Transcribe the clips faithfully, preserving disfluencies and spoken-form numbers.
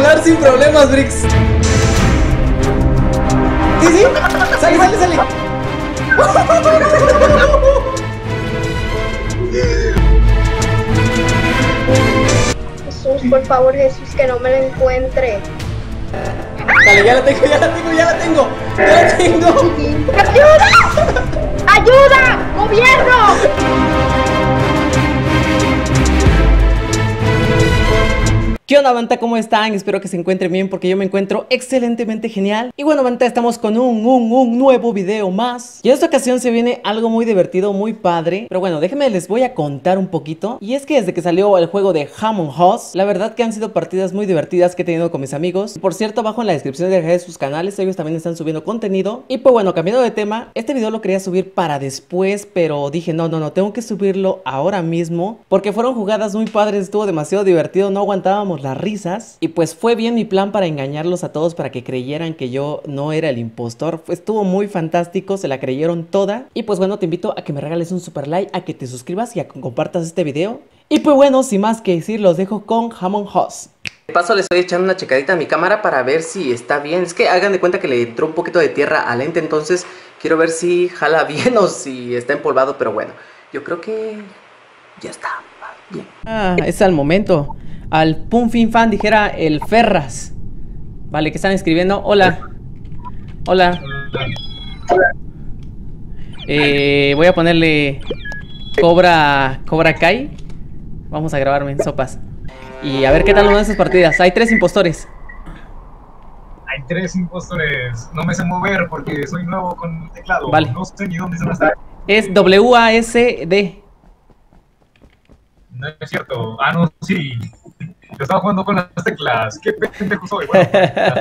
pasar sin problemas, Brix. Sí, sí. Sale, sale, sale. Jesús, por favor, Jesús, que no me lo encuentre. Dale, ya la tengo, ya la tengo, ya la tengo. Ya la tengo. ¡Ayuda! ¡Ayuda! ¡Gobierno! ¿Qué onda, banda? ¿Cómo están? Espero que se encuentren bien porque yo me encuentro excelentemente genial. Y bueno, banda, estamos con un, un, un nuevo video más. Y en esta ocasión se viene algo muy divertido, muy padre. Pero bueno, déjenme les voy a contar un poquito. Y es que desde que salió el juego de Among Us, la verdad que han sido partidas muy divertidas que he tenido con mis amigos. Y por cierto, abajo en la descripción dejaré sus canales, ellos también están subiendo contenido. Y pues bueno, cambiando de tema, este video lo quería subir para después, pero dije, no, no, no, tengo que subirlo ahora mismo. Porque fueron jugadas muy padres, estuvo demasiado divertido, no aguantábamos las risas. Y pues fue bien mi plan para engañarlos a todos, para que creyeran que yo no era el impostor. Estuvo muy fantástico, se la creyeron toda. Y pues bueno, te invito a que me regales un super like, a que te suscribas y a que compartas este video. Y pues bueno, sin más que decir, los dejo con Among Us. De paso le estoy echando una checadita a mi cámara para ver si está bien. Es que hagan de cuenta que le entró un poquito de tierra al lente, entonces quiero ver si jala bien o si está empolvado. Pero bueno, yo creo que ya está bien. Ah, es al momento. Al Pum Fin Fan dijera el Ferras. Vale, que están escribiendo. Hola. Hola. Eh, voy a ponerle Cobra Cobra Kai. Vamos a grabarme en sopas. Y a ver qué tal nos van esas partidas. Hay tres impostores. Hay tres impostores. No me sé mover porque soy nuevo con el teclado. Vale. No sé ni dónde se va a estar. Es W A S D. No es cierto. Ah, no, sí. Yo estaba jugando con las teclas. Qué pendejo soy. Bueno,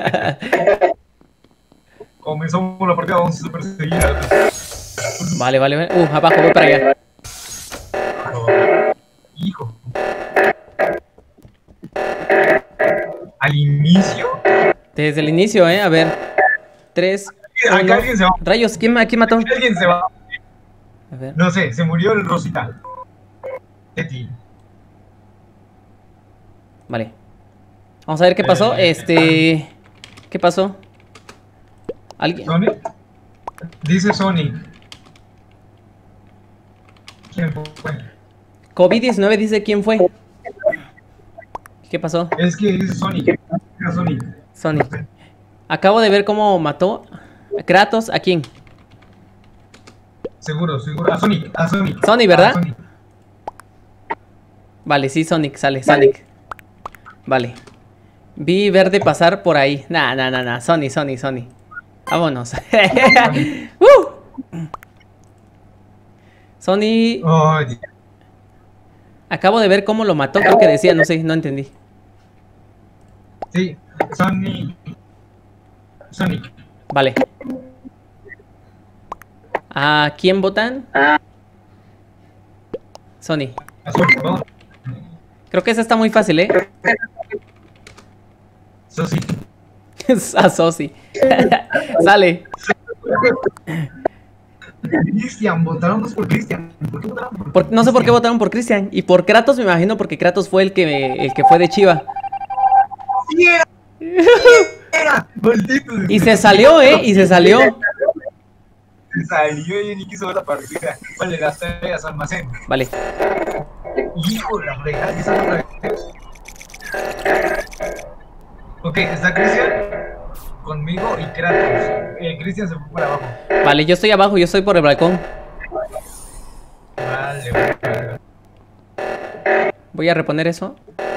comenzamos la partida, vamos a perseguir. Vale, vale, vale. Uh, abajo, voy para allá. Hijo. Al inicio. Desde el inicio, eh. A ver. Tres. Acá uno. alguien se va. Rayos, ¿quién, ¿quién mató? Alguien se va. A ver. No sé, se murió el Rosita. Teti. Vale. Vamos a ver qué pasó. Este. ¿Qué pasó? ¿Alguien? ¿Sonic? Dice Sonic. ¿Quién fue? COVID diecinueve dice quién fue. ¿Qué pasó? Es que dice Sonic. Era Sonic. Sonic. Acabo de ver cómo mató a Kratos. ¿A quién? Seguro, seguro. A Sonic. A Sonic. Sonic, ¿verdad? A Sonic. Vale, sí, Sonic, sale, Sonic. Vale. Vi verde pasar por ahí. Nah, nah, nah, nah. Sonic, Sonic, Sonic. Vámonos. uh. Sonic. Oh, Acabo de ver cómo lo mató. Creo que decía, no sé, no entendí. sí, Sonic. Sonic. Vale. ¿A quién votan? Sonic. A Sonic, vamos. Creo que esa está muy fácil, ¿eh? Sosi. A Sosi. Sale. Cristian, votaron dos por Cristian. ¿Por qué votaron por Por- no sé por qué votaron por Cristian. Y por Kratos me imagino porque Kratos fue el que, el que fue de Chiva. ¡Sí era! ¡Era! ¡Maldito! Y se salió, ¿eh? Y se salió. Se salió y ni quiso ver la partida. Vale, las tareas almacén. Vale. Hijo de la fregada, ¿sí son otra vez? Ok, está Cristian conmigo y Kratos. Eh, Cristian se fue por abajo. Vale, yo estoy abajo, yo estoy por el balcón. Vale, vale. Voy a reponer eso.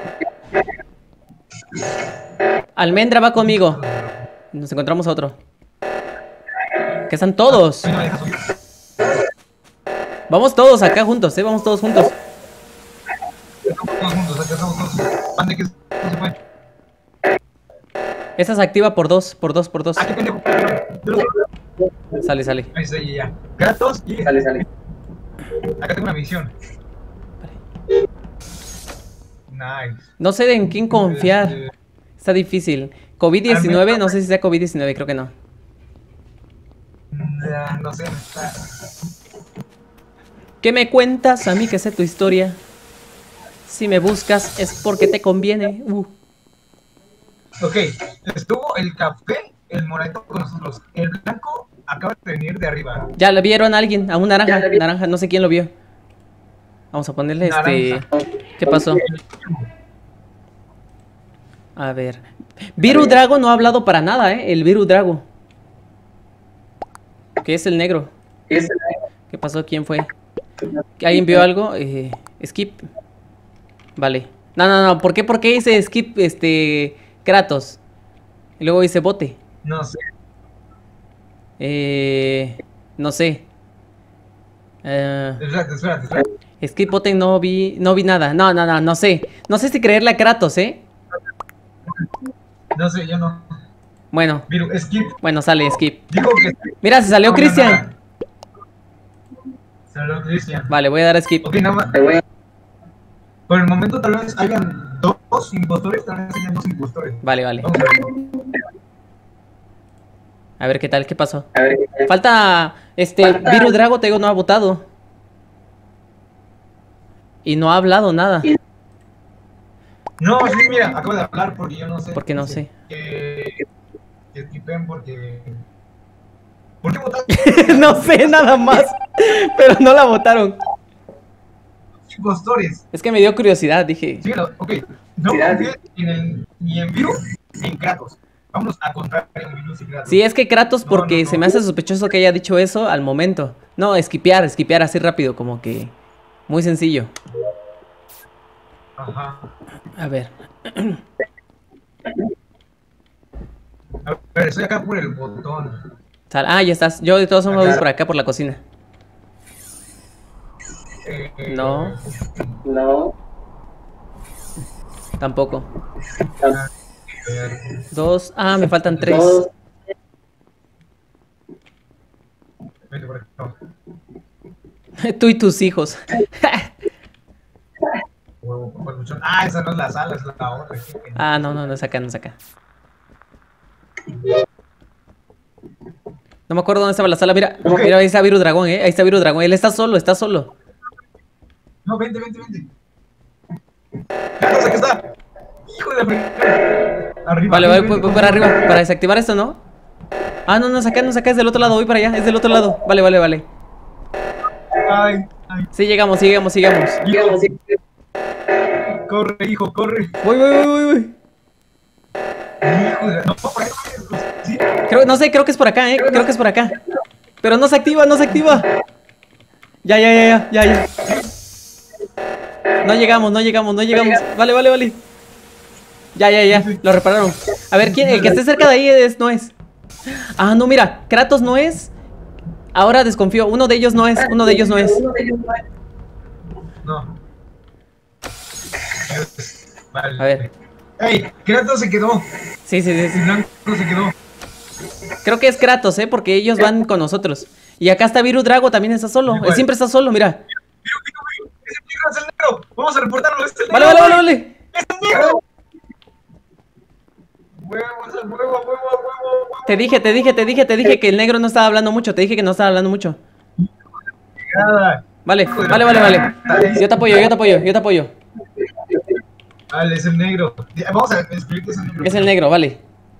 Almendra va conmigo. Nos encontramos a otro. Que están todos. No me dejas subir. Vamos todos acá juntos, ¿eh? Vamos todos juntos. Estamos todos juntos, acá estamos todos. Pande que no se fue. Esa se activa por dos, por dos, por dos. Ah, qué pendejo. Sale, sale. Ahí está, ya, ya. Kratos y sale, sale. Acá tengo una misión. Nice. No sé en quién confiar. Está difícil. COVID diecinueve, no sé si sea COVID diecinueve, creo que no. Ya, no sé. Está... ¿Qué me cuentas? A mí que sé tu historia. Si me buscas es porque te conviene. Uh. Ok, estuvo el café, el moradito con nosotros. El blanco acaba de venir de arriba. Ya le vieron a alguien, a un naranja, naranja, no sé quién lo vio. Vamos a ponerle este... Naranja. ¿Qué pasó? A ver. Viru Drago no ha hablado para nada, ¿eh? El Viru Drago. ¿Qué es el negro? ¿Qué pasó? ¿Quién fue? ¿Alguien vio algo? Eh, skip. Vale. No, no, no. ¿Por qué? ¿Por qué dice skip este Kratos? Y luego dice bote. No sé. Eh, no sé. Eh, Espérate, espérate, espérate. skip bote no vi, no vi nada. No, no, no, no sé. No sé si creerle a Kratos, ¿eh? No sé, yo no. Bueno, Viru, skip. bueno, sale skip. Dijo que. Mira, se salió No, no, Cristian. nada. Salió Cristian. Vale, voy a dar skip. Ok, nada más. Por el momento tal vez hayan dos impostores, tal vez hayan dos impostores. Vale, vale. Vamos a ver. A ver qué tal, qué pasó. Falta, este, Viru Drago, te digo, no ha votado. Y no ha hablado nada. No, sí, mira, acabo de hablar porque yo no sé. Porque no sé. Que, que skipen porque... ¿Por qué votaste? No sé nada más. Pero no la votaron. Impostores. Es que me dio curiosidad, dije. Sí, no, ok. No confíes en el, ni en Viru ni en Kratos. Vámonos a contar en Viru y Kratos. Sí, es que Kratos, No, porque no, no. se me hace sospechoso que haya dicho eso al momento. No, esquipear, esquipear así rápido, como que muy sencillo. Ajá. A ver. A ver, estoy acá por el botón. Sal- Ah, ya estás. Yo de todos modos voy Acá. por acá, por la cocina. Eh, eh, No. No. Tampoco. a ver. Dos. Ah, me faltan tres. Dos. Vente por acá. Tú y tus hijos. Huevo, con papuchón. Ah, esa no es la sala, es la otra. Qué pena. Ah, no, no, no es acá, no es acá. No me acuerdo dónde estaba la sala. Mira, Ok. mira, ahí está Viru Dragón, eh. Ahí está Viru Dragón. Él está solo, está solo. No, vente, vente, vente. Carlos, aquí está. Hijo de la fregada. Arriba. Vale, vente, voy, voy, vente, voy para arriba, para desactivar esto, ¿no? Ah, no, no es acá, no es acá, es del otro lado, voy para allá, es del otro lado. Vale, vale, vale. Ay, ay. Sí, llegamos, sí, llegamos, sí, llegamos. Hijo, corre, hijo, corre. Voy, voy, voy, voy, voy. Hijo de la... No, por ahí. Sí. Creo, no sé, creo que es por acá, eh. Creo que es por acá. Pero no se activa, no se activa. Ya, ya, ya, ya, ya, ya. No llegamos, no llegamos, no llegamos. Vale, vale, vale. Ya, ya, ya, lo repararon. A ver, ¿quién? El que esté cerca de ahí es, no es. Ah, no, mira, Kratos no es. Ahora desconfío, uno de ellos no es, uno de ellos no es. No. Vale. A ver. Ey, Kratos se quedó. Sí, sí, sí, sí. El blanco se quedó. Creo que es Kratos, eh, porque ellos van con nosotros. Y acá está Viru Drago, también está solo. Él siempre está solo, mira. Mira, mira, mira. Es el negro, es el negro. Vamos a reportarlo, es el negro. Vale, vale, vale, vale. ¡Es el negro! Huevos, huevo, huevo, huevo, huevo. Te dije, te dije, te dije, te dije que el negro no estaba hablando mucho. Te dije que no estaba hablando mucho. Nada. Vale, vale, vale, vale. Yo te apoyo, yo te apoyo, yo te apoyo. Vale, es el negro. Vamos a descubrir que es el negro. Es el negro, vale.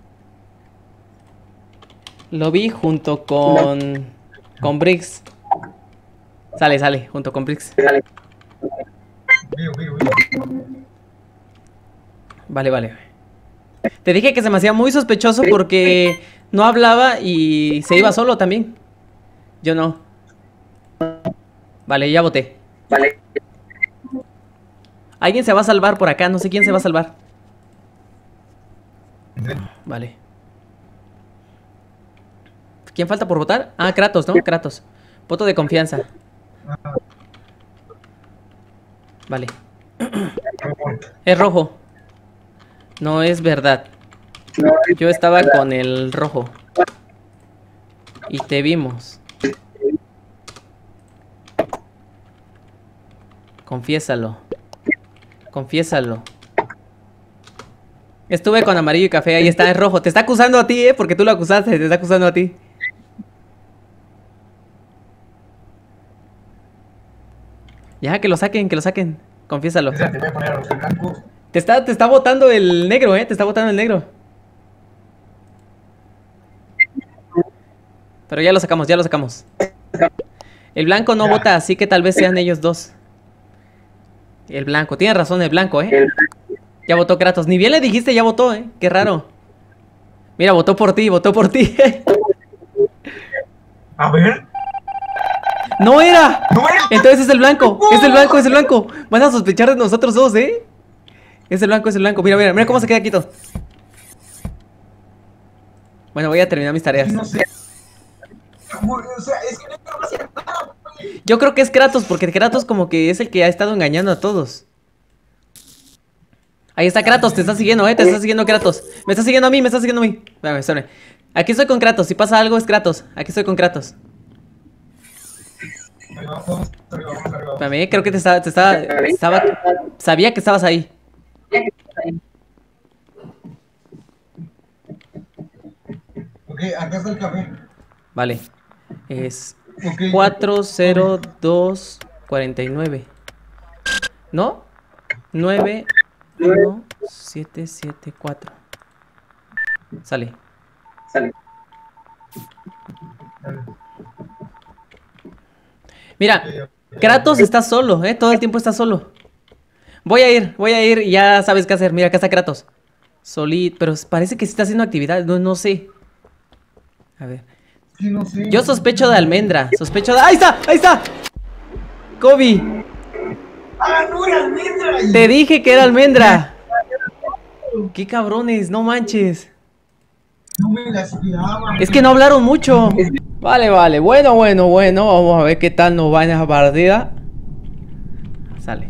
Lo vi junto con... Con Briggs. Sale, sale, junto con Briggs. Vivo, vivo, vivo. Vale, vale. Te dije que se me hacía muy sospechoso porque no hablaba y se iba solo también. Yo no. Vale, ya voté. Vale. Alguien se va a salvar por acá, no sé quién se va a salvar. Vale. ¿Quién falta por votar? Ah, Kratos, ¿no? Kratos. Voto de confianza. Vale. Es rojo. No es verdad. Yo estaba con el rojo. Y te vimos. Confiésalo. Confiésalo. Estuve con amarillo y café, ahí está, es rojo. Te está acusando a ti, eh, porque tú lo acusaste, te está acusando a ti. Ya, que lo saquen, que lo saquen. Confiésalo. Te voy a poner a los blancos. Te está, te está votando el negro, eh, te está votando el negro. Pero ya lo sacamos, ya lo sacamos. El blanco no vota, así que tal vez sean ellos dos. El blanco, tiene razón el blanco, ¿eh? Ya votó Kratos. Ni bien le dijiste, ya votó, ¿eh? Qué raro. Mira, votó por ti, votó por ti. A ver. ¡No era! ¡No era! Entonces es el blanco, es el blanco, es el blanco. Van a sospechar de nosotros dos, ¿eh? Es el blanco, es el blanco. Mira, mira, mira cómo se queda quieto. Bueno, voy a terminar mis tareas. No sé. O sea, es que no va a hacer nada. Yo creo que es Kratos, porque Kratos como que es el que ha estado engañando a todos. Ahí está Kratos, te está siguiendo, eh, te está siguiendo Kratos. Me está siguiendo a mí, me está siguiendo a mí. Espérame, espérame. Aquí estoy con Kratos, si pasa algo es Kratos. Aquí estoy con Kratos. Espérame, creo que te estaba, te estaba, estaba, sabía que estabas ahí. Ok, acá está el café. Vale. Es Okay. cuatro cero dos cuarenta y nueve. ¿No? nueve uno siete siete cuatro. Sale. Sale. Mira, Kratos está solo, ¿eh? Todo el tiempo está solo. Voy a ir, voy a ir y ya sabes qué hacer. Mira, acá está Kratos. Solid, pero parece que sí está haciendo actividad. No, no sé. A ver. Sí, no sé. Yo sospecho de almendra. Sospecho de... ¡Ahí está! ¡Ahí está! Kobe. ¡Ah, no era almendra! Te dije que era almendra. ¡Qué cabrones! No manches. No me la esperaba. Es que no hablaron mucho. Vale, vale. Bueno, bueno, bueno. Vamos a ver qué tal nos va en esa partida. Sale.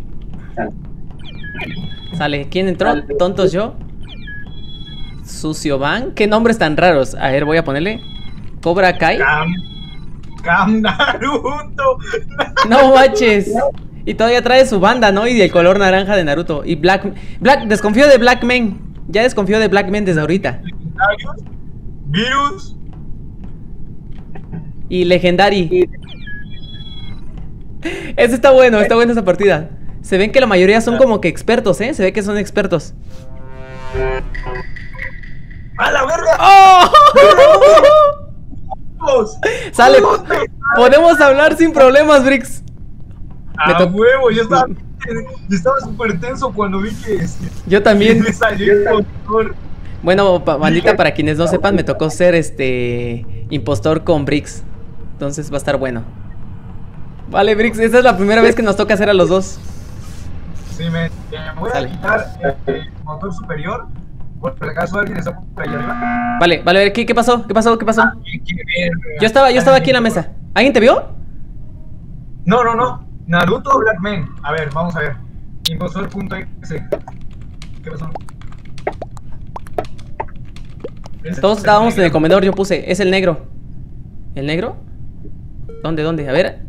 Sale. ¿Quién entró? ¿Tontos yo? Sucio Van. ¿Qué nombres tan raros? A ver, voy a ponerle. Cobra Kai. Cam, Cam Naruto. No manches. Y todavía trae su banda, ¿no? Y el color naranja de Naruto. Y Black... Black... Desconfío de Black Man. Ya desconfío de Black Man desde ahorita. Legendarios, Virus. Y Legendary. Eso está bueno, está buena esa partida. Se ven que la mayoría son como que expertos, ¿eh? Se ve que son expertos. ¡A la verga! ¡Oh! Vamos. Sale. Podemos hablar sin problemas, Brix. Me A to- huevo, yo estaba, yo estaba súper tenso cuando vi que este, Yo también. me salió el impostor. Bueno, pa- bandita, para quienes no sepan, me tocó ser este impostor con Brix. Entonces va a estar bueno. Vale, Brix, esta es la primera vez que nos toca hacer a los dos. Sí, me, me voy a Sale. quitar eh, el motor superior. Por si acaso alguien está por ahí arriba. Vale, vale, a ver, ¿qué, qué pasó? ¿Qué pasó? ¿Qué pasó? ¿Quién quiere ver? Yo estaba, yo estaba aquí en la mesa. ¿Alguien te vio? No, no, no. Naruto Black Man. A ver, vamos a ver. Impostor.exe. ¿Qué pasó? Todos estábamos en el comedor, yo puse, es el negro. ¿El negro? ¿Dónde, dónde? A ver.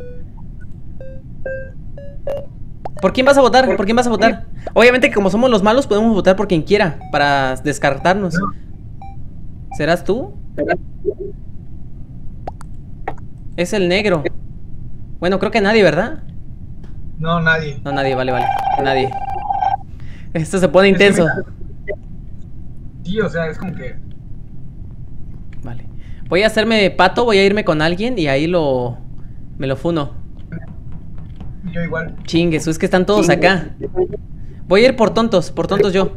¿Por quién vas a votar? ¿Por quién vas a votar? Obviamente que como somos los malos podemos votar por quien quiera para descartarnos. ¿Serás tú? Es el negro. Bueno, creo que nadie, ¿verdad? No, nadie. No, nadie, vale, vale. Nadie. Esto se pone intenso. Sí, o sea, es como que. Vale. Voy a hacerme pato, voy a irme con alguien y ahí lo... me lo funo. Yo igual. Chingues, es que están todos acá. Voy a ir por tontos, por tontos yo.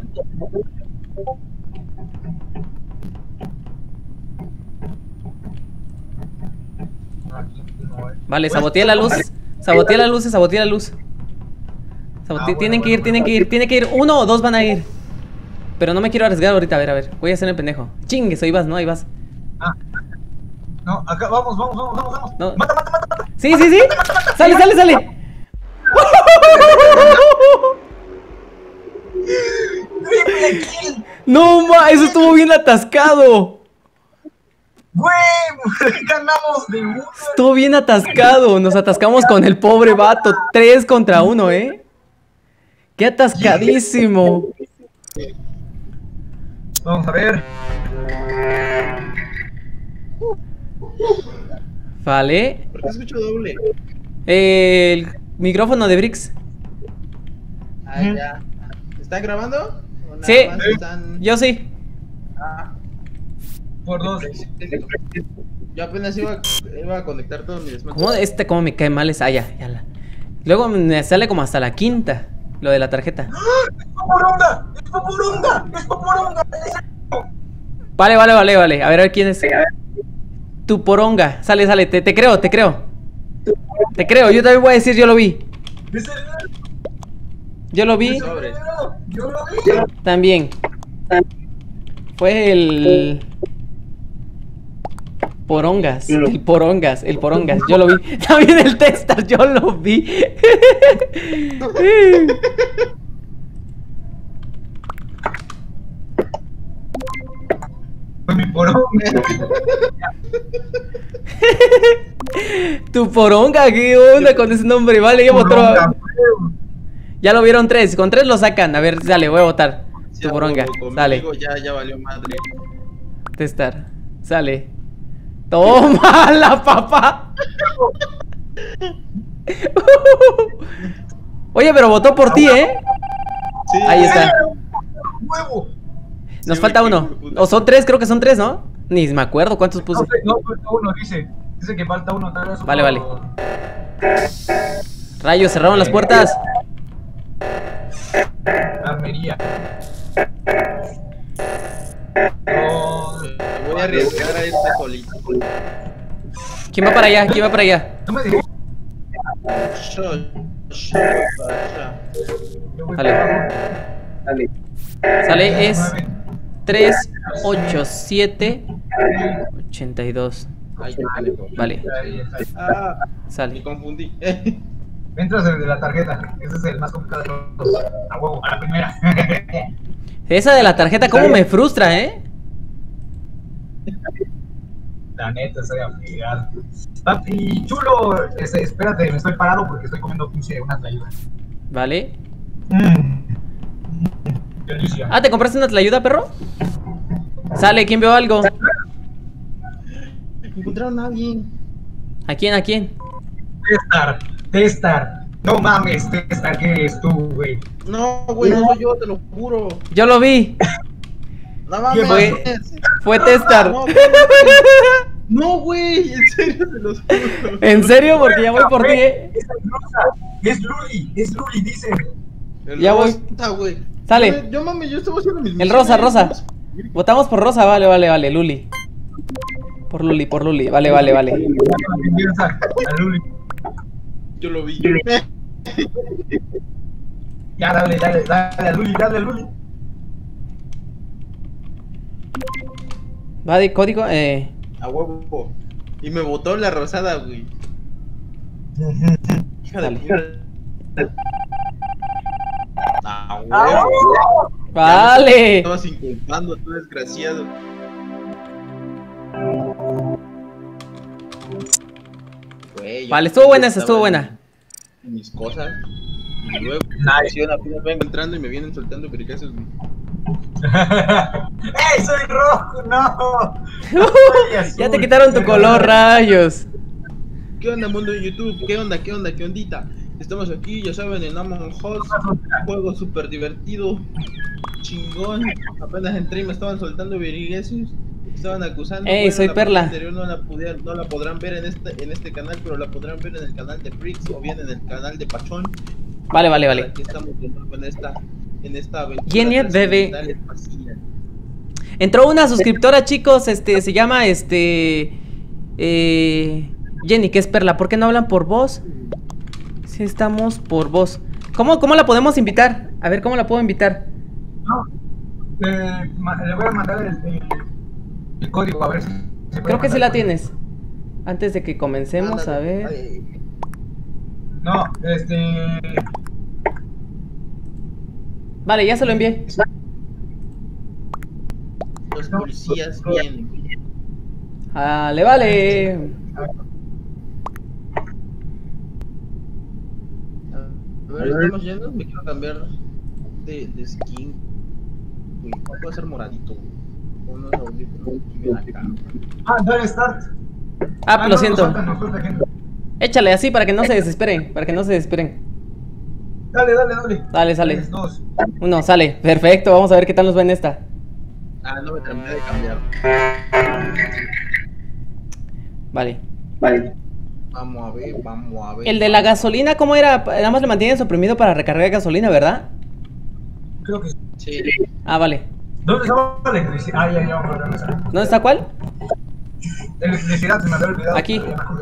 Vale, saboteé la luz. Saboteé la luz, saboteé la luz. Saboteé- Ah, bueno, tienen que bueno, ir, tienen que ir, tienen que ir. Uno o dos van a ir. Pero no me quiero arriesgar ahorita, a ver, a ver. Voy a hacer el pendejo. Chingues, ahí vas, ¿no? Ahí vas. Ah. No, acá, vamos, vamos, vamos, vamos, vamos. No. Mata, mata, mata, mata. Sí, sí, sí. Sale, sale, sale. Triple kill. No, ma, eso estuvo bien atascado. Güey, ganamos de uno. Estuvo bien atascado. Nos atascamos con el pobre vato. Tres contra uno, ¿eh? Qué atascadísimo. Vamos a ver. Vale. ¿Por qué escucho doble? El micrófono de Brix. Ah, ya. ¿Están grabando? ¿O nada Sí. más están- Yo sí. Ah, Por dos. Yo apenas iba, iba a conectar todos mis smartphones. ¿Cómo este cómo me cae mal esa? Ah, ya, ya la. Luego me sale como hasta la quinta, lo de la tarjeta. ¡Es Poporonga! ¡Es Poporonga! ¡Es Poporonga! Vale, vale, vale, vale. A ver, a ver quién es. Tu poronga. Sale, sale, te, te creo, te creo. Te creo, yo también voy a decir, yo lo vi. ¡Es el... Yo lo vi. Sobres. ¡Yo lo vi! También. Fue el... Porongas, el Porongas, el Porongas, yo lo vi. También el Testar, yo lo vi. Fue mi Poronga. Tu Poronga, ¿qué onda con ese nombre? Vale, yo voto. Ya lo vieron tres, con tres lo sacan. A ver, dale, voy a votar. Sí, Tu Poronga, sale. Ya, ya valió madre. Testar, sale. Toma la papá. Oye, pero votó por ti, ¿eh? Sí, Ahí está. ¡Huevo! Nos Sí, falta güey, uno. qué puta. O son tres, creo que son tres, ¿no? Ni me acuerdo cuántos puse. No, sé, no, falta uno, dice. Dice que falta uno. Tal vez Vale, otro- Rayos, cerraron las puertas. Armería. No, Me voy a arriesgar a este solito. ¿Quién va para allá? ¿Quién va para allá? no me dejé. Yo, yo, para allá. Yo voy Vale. para abajo. Sale, es Nueve. tres, ocho, siete, ochenta y dos. Ahí está. Vale, Ahí está. Ah, me sale. confundí. Entras el de la tarjeta. Ese es el más complicado de todos. A huevo, a la primera. Esa de la tarjeta, cómo me frustra, ¿eh? La neta, estoy afligado. Papi, chulo, este, espérate, me estoy parado porque estoy comiendo pinche una tlayuda. Vale. Mmm. Delicia. Ah, ¿te compraste una tlayuda, perro? Sale, ¿quién vio algo? Encontraron a alguien. ¿A quién? ¿A quién? Testar, testar. No mames, testar, ¿qué eres tú, güey? No, güey, no soy yo, te lo juro. Yo lo vi. No mames. Fue, fue Testar. No, no, güey, en serio te los juro. ¿En serio? Porque ya voy por ti, ¿eh? Es Rosa, es Luli, es Luli, dice. El Ya voy. rosa, güey. Sale. Yo, yo mames, yo estaba haciendo mis El misiones. rosa, rosa. Votamos por Rosa, vale, vale, vale, Luli. Por Luli, por Luli, vale, vale, vale. A Luli. Yo lo vi. Ya, dale, dale, dale a Luli, dale a Luli. Va de código, eh. A huevo. Y me botó la rosada, güey. Hija de Dale. puta. A ¡Ah, huevo. huevo! Vale. Estabas inculpando, tú desgraciado. Güey, yo Vale, estuvo buena esa, estaba estuvo en- buena. en mis cosas. Y luego, Nice. yo apenas vengo entrando y me vienen soltando pericazos, güey. ¡Ey, soy rojo! ¡No! Ya te quitaron tu color, rayos. ¿Qué onda, mundo de YouTube? ¿Qué onda, qué onda, qué ondita? Estamos aquí, ya saben, en Among Us, un juego súper divertido, chingón. Apenas entré y me estaban soltando viriguesos, me estaban acusando. Ey, soy la Perla. parte anterior no la, pude- no la podrán ver en este, en este canal, pero la podrán ver en el canal de Freaks o bien en el canal de Pachón. Vale, vale, vale. Aquí estamos de nuevo en esta, en esta aventura. Genial, bebé. trascendental espacial. Entró una suscriptora, chicos, este, se llama, este... Eh... Jenny, que es Perla, ¿por qué no hablan por voz? Si estamos por voz. ¿Cómo, cómo la podemos invitar? A ver, ¿cómo la puedo invitar? No, eh, ma- le voy a mandar el, el, el código a ver si. se puede Creo que sí mandar la el código. tienes. Antes de que comencemos, a ver. Ay, No, este. Vale, ya se lo envié. Los policías vienen. Vale, vale. A ver, estamos yendo, me quiero cambiar de, de skin. Uy, puedo hacer moradito, güey. Con unos audífonos y ven acá. Ah, dale start. Ah, no, lo nos siento. falta, nos falta gente. Échale así para que no se desesperen. Para que no se desesperen. Dale, dale, dale. Sale, sale. Tres, dos. Uno, sale. Perfecto, vamos a ver qué tal nos va en esta. Ah, no me terminé de cambiar. Vale. Vale. Vamos a ver, vamos a ver. El de la gasolina, ¿cómo era? Nada más le mantienen suprimido para recargar gasolina, ¿verdad? Creo que sí. Sí. Ah, vale. ¿Dónde estaba la electricidad? Ah, ya, ya, vamos a regresar. ¿Dónde está cuál? Electricidad, se me había olvidado. Aquí.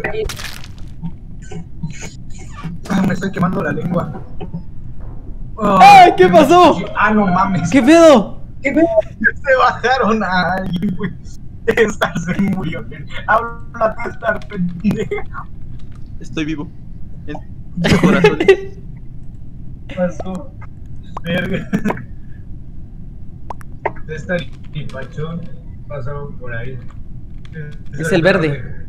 Ah, me estoy quemando la lengua. Oh, ¡Ay! ¿Qué pasó? Ah, no mames. ¿Qué pedo? ¿Qué pedo? Se bajaron a alguien, güey. Star se murió. Habla de Star, pendejo. Estoy vivo. En tu corazón. Pasó. Verga. Star y Pachón pasaron por ahí. Es el verde.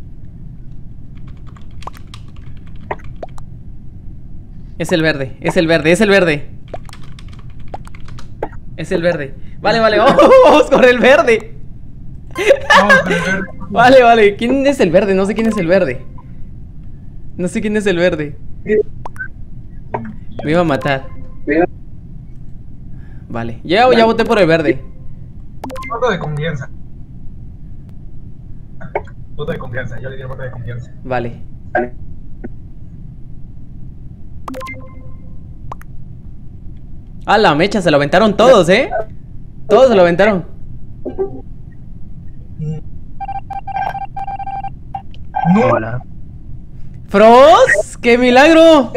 Es el verde, es el verde, es el verde. Es el verde. Vale, vale, vamos, vamos con el verde. Vamos con el verde. Vale, vale. ¿Quién es el verde? No sé quién es el verde. No sé quién es el verde. Me iba a matar. Vale, ya, ya voté por el verde. Voto de confianza. Voto de confianza, ya le di voto de confianza. Vale. Ah, la mecha, se lo aventaron todos, ¿eh? Todos se lo aventaron. No. Hola. ¡Frost! ¡Qué milagro!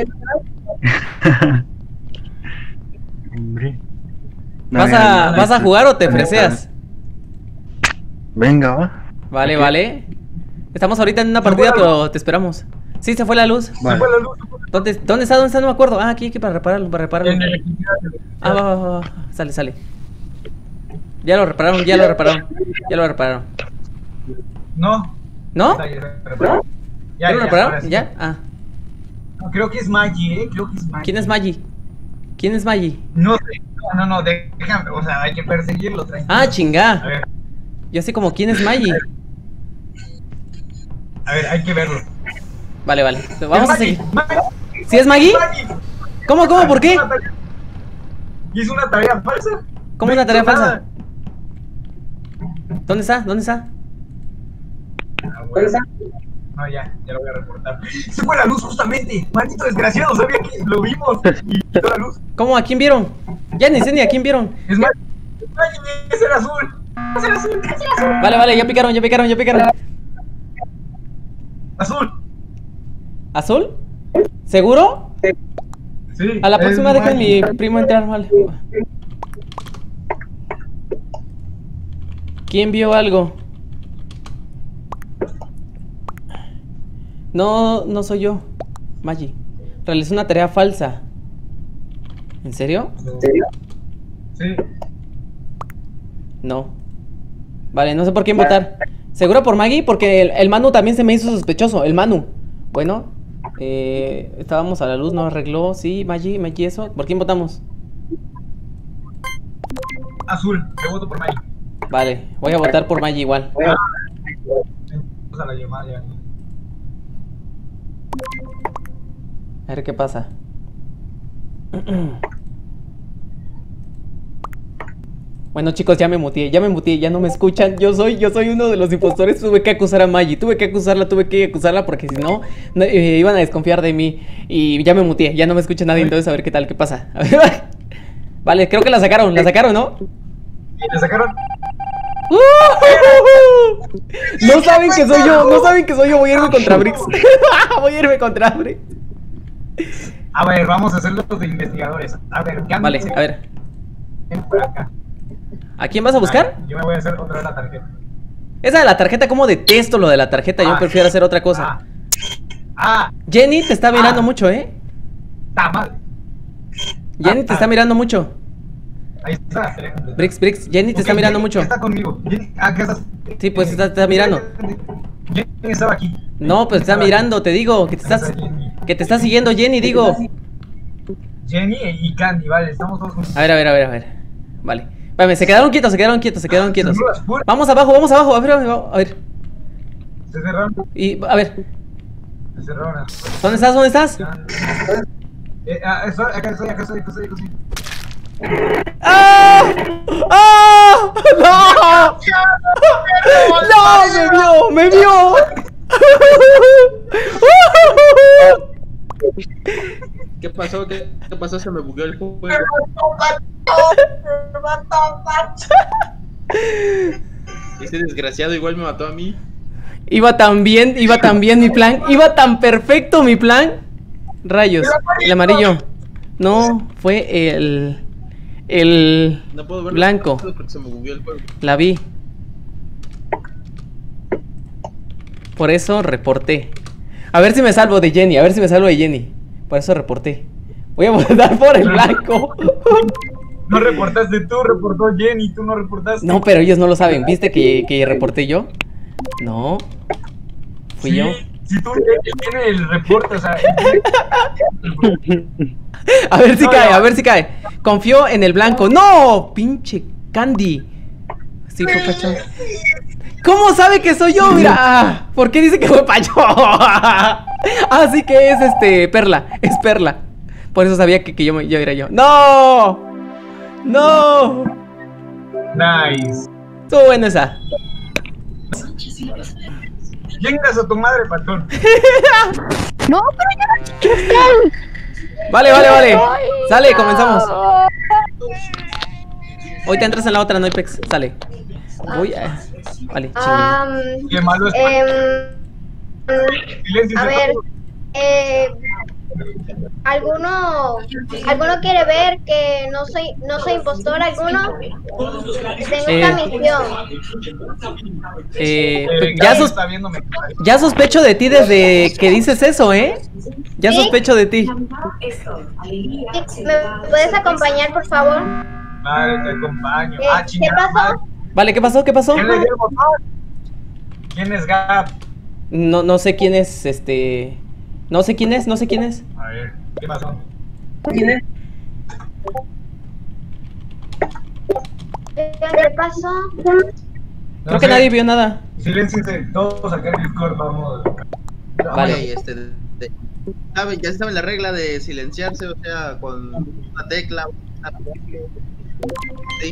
Hombre. ¿Vas a, ¿Vas a jugar o te freseas? Venga, va. Vale, vale. Estamos ahorita en una partida, pero te esperamos. Sí, se fue la luz. Se Vale. fue la luz. se fue. ¿Dónde, ¿Dónde está? ¿Dónde está? No me acuerdo. Ah, aquí, aquí para repararlo, para repararlo. En electricidad. Ah, va, va, va, va. Sale, sale. Ya lo repararon, ya lo repararon. Ya lo repararon. No. ¿No? Ya, ya, ya, repararon. ¿Ya lo ahora repararon? sí. ¿Ya? Ah. No, creo que es Maggie, eh. Creo que es Maggie. ¿Quién es Maggie? ¿Quién es Maggie? No sé. No, no, no, déjame. O sea, hay que perseguirlo. Tranquilo. Ah, A chingá. ver, Yo sé como quién es Maggie. a ver, hay que verlo. Vale, vale. Vamos Es a Maggie, seguir. Maggie, ¿Sí es Maggie? Maggie. ¿Cómo, cómo? ¿Por qué? Hizo una tarea- Hizo una tarea falsa. ¿Cómo No una tarea hizo falsa? nada. ¿Dónde está? ¿Dónde está? Ah, bueno. No, ya, ya lo voy a reportar. Se fue la luz justamente. Maldito desgraciado, sabía que lo vimos. Y quitó la luz. ¿Cómo? ¿A quién vieron? Ya ni sé ni a quién vieron. Es Maggie. Es Maggie, es el azul. Es el azul, es el azul. Vale, vale, ya picaron, ya picaron, ya picaron. Azul. ¿Azul? ¿Seguro? Sí. A la es próxima dejen mi Maggie. primo entrar, vale. ¿Quién vio algo? No, no soy yo. Maggie. Realicé una tarea falsa. ¿En serio? ¿En Sí. No. Vale, no sé por quién votar. ¿Seguro por Maggie? Porque el, el Manu también se me hizo sospechoso. El Manu. Bueno. Eh, estábamos a la luz, no arregló. Sí, Maggie, Maggie, eso. ¿Por quién votamos? Azul. Yo voto por Maggie. Vale, voy a votar por Maggie igual. Vamos a la llamada ya. A ver qué pasa. Bueno, chicos, ya me muteé, ya me muteé, ya no me escuchan. Yo soy, yo soy uno de los impostores. Tuve que acusar a Maggie, tuve que acusarla, tuve que acusarla porque si no, no eh, iban a desconfiar de mí. Y ya me muteé, ya no me escucha nadie, entonces a ver qué tal, qué pasa. A ver, vale, creo que la sacaron, la sacaron, ¿no? ¿Y le sacaron? ¡Uh! No saben que soy yo, no saben que soy yo, voy a irme contra Brix. Voy a irme contra Brix. A ver, vamos a hacer los de investigadores. A ver, ¿qué Vale, a ver. por acá. ¿A quién vas a buscar? Yo me voy a hacer otra de la tarjeta. Esa de la tarjeta, como detesto lo de la tarjeta, yo Ah. prefiero hacer otra cosa. Ah, ah Jenny te está mirando Ah. mucho, ¿eh? está mal. Jenny Ah, te ah. está mirando mucho. Ahí está la tarea completa. Brix, Brix, Jenny te Ok, está mirando Jenny mucho. Está conmigo. Jenny, ah, ¿qué estás? Sí, pues, está- está mirando. Jenny estaba aquí. No, pues está Estaba- mirando, te digo, que te Ahí estás, está Jenny. que te está siguiendo Jenny, digo. Jenny y Candy, vale, estamos todos juntos. A ver, a ver, a ver, a ver. Vale. Vale, se quedaron quietos, se quedaron quietos, se quedaron quietos. Cerró las puertas. Vamos abajo, vamos abajo, a ver, a ver. Se cerraron. Y, a ver, Se cerraron las puertas. ¿dónde estás? ¿Dónde estás? Eh, ah, estoy, acá estoy, acá estoy, acá estoy, acá estoy. ¡Ah! ¡Ah! ¡No! ¡No! ¡Me vio! ¡Me vio! ¿Qué pasó? ¿Qué, qué pasó? Se me bugueó el juego. Me mató, Pacho. Me mató, Pacho. Ese desgraciado igual me mató a mí. Iba tan bien, iba tan bien mi plan. Iba tan perfecto mi plan. Rayos, el amarillo. No, fue el... El... No puedo ver blanco. Porque se me bugueó el juego. La vi. Por eso reporté. A ver si me salvo de Jenny, a ver si me salvo de Jenny. Por eso reporté. Voy a votar por el blanco. No reportaste tú, reportó Jenny, tú no reportaste. No, pero ellos no lo saben. ¿Viste que, que reporté yo? No. Fui Sí, yo. Si tú tienes el reporte, o sea. A ver si No, cae, no. a ver si cae. Confío en el blanco. ¡No! Pinche Candy. Sí, fue Pacho. ¿Cómo sabe que soy yo? Mira. Ah, ¿por qué dice que fue Pacho? Ah, sí que es este Perla. Es Perla. Por eso sabía que, que yo, me- yo era yo. ¡No! ¡No! Nice. Estuvo buena esa. Vengas a tu madre, patrón. No, pero yo no quiero estar. Vale, vale, vale. Sale, comenzamos. Hoy te entras en la otra, no hay pex. Sale. Voy a... Vale, chingada. Am, Qué malo es. em, Silencio, a se ver, todo. eh, ¿alguno, ¿alguno quiere ver que no soy, no soy impostor alguno? Tengo Eh, esta misión. Eh, Eh, ya, Gaby sos- está viéndome. ya sospecho de ti desde que dices eso, ¿eh? Ya ¿Sí? sospecho de ti. ¿Me puedes acompañar, por favor? Madre, te acompaño. Eh, Ah, ¿Qué chingada pasó? madre. Vale, ¿qué pasó? ¿Qué pasó? ¿Quién le dio el botón? ¿Quién es Gab? No, no sé quién es, este... No sé quién es, no sé quién es. A ver, ¿qué pasó? ¿Qué pasó? Creo que nadie vio nada. Silénciense, todos acá en Discord, vamos. Vale. Ok, este, de- de- saben- ya saben la regla de silenciarse, o sea, con una tecla. una- Sí.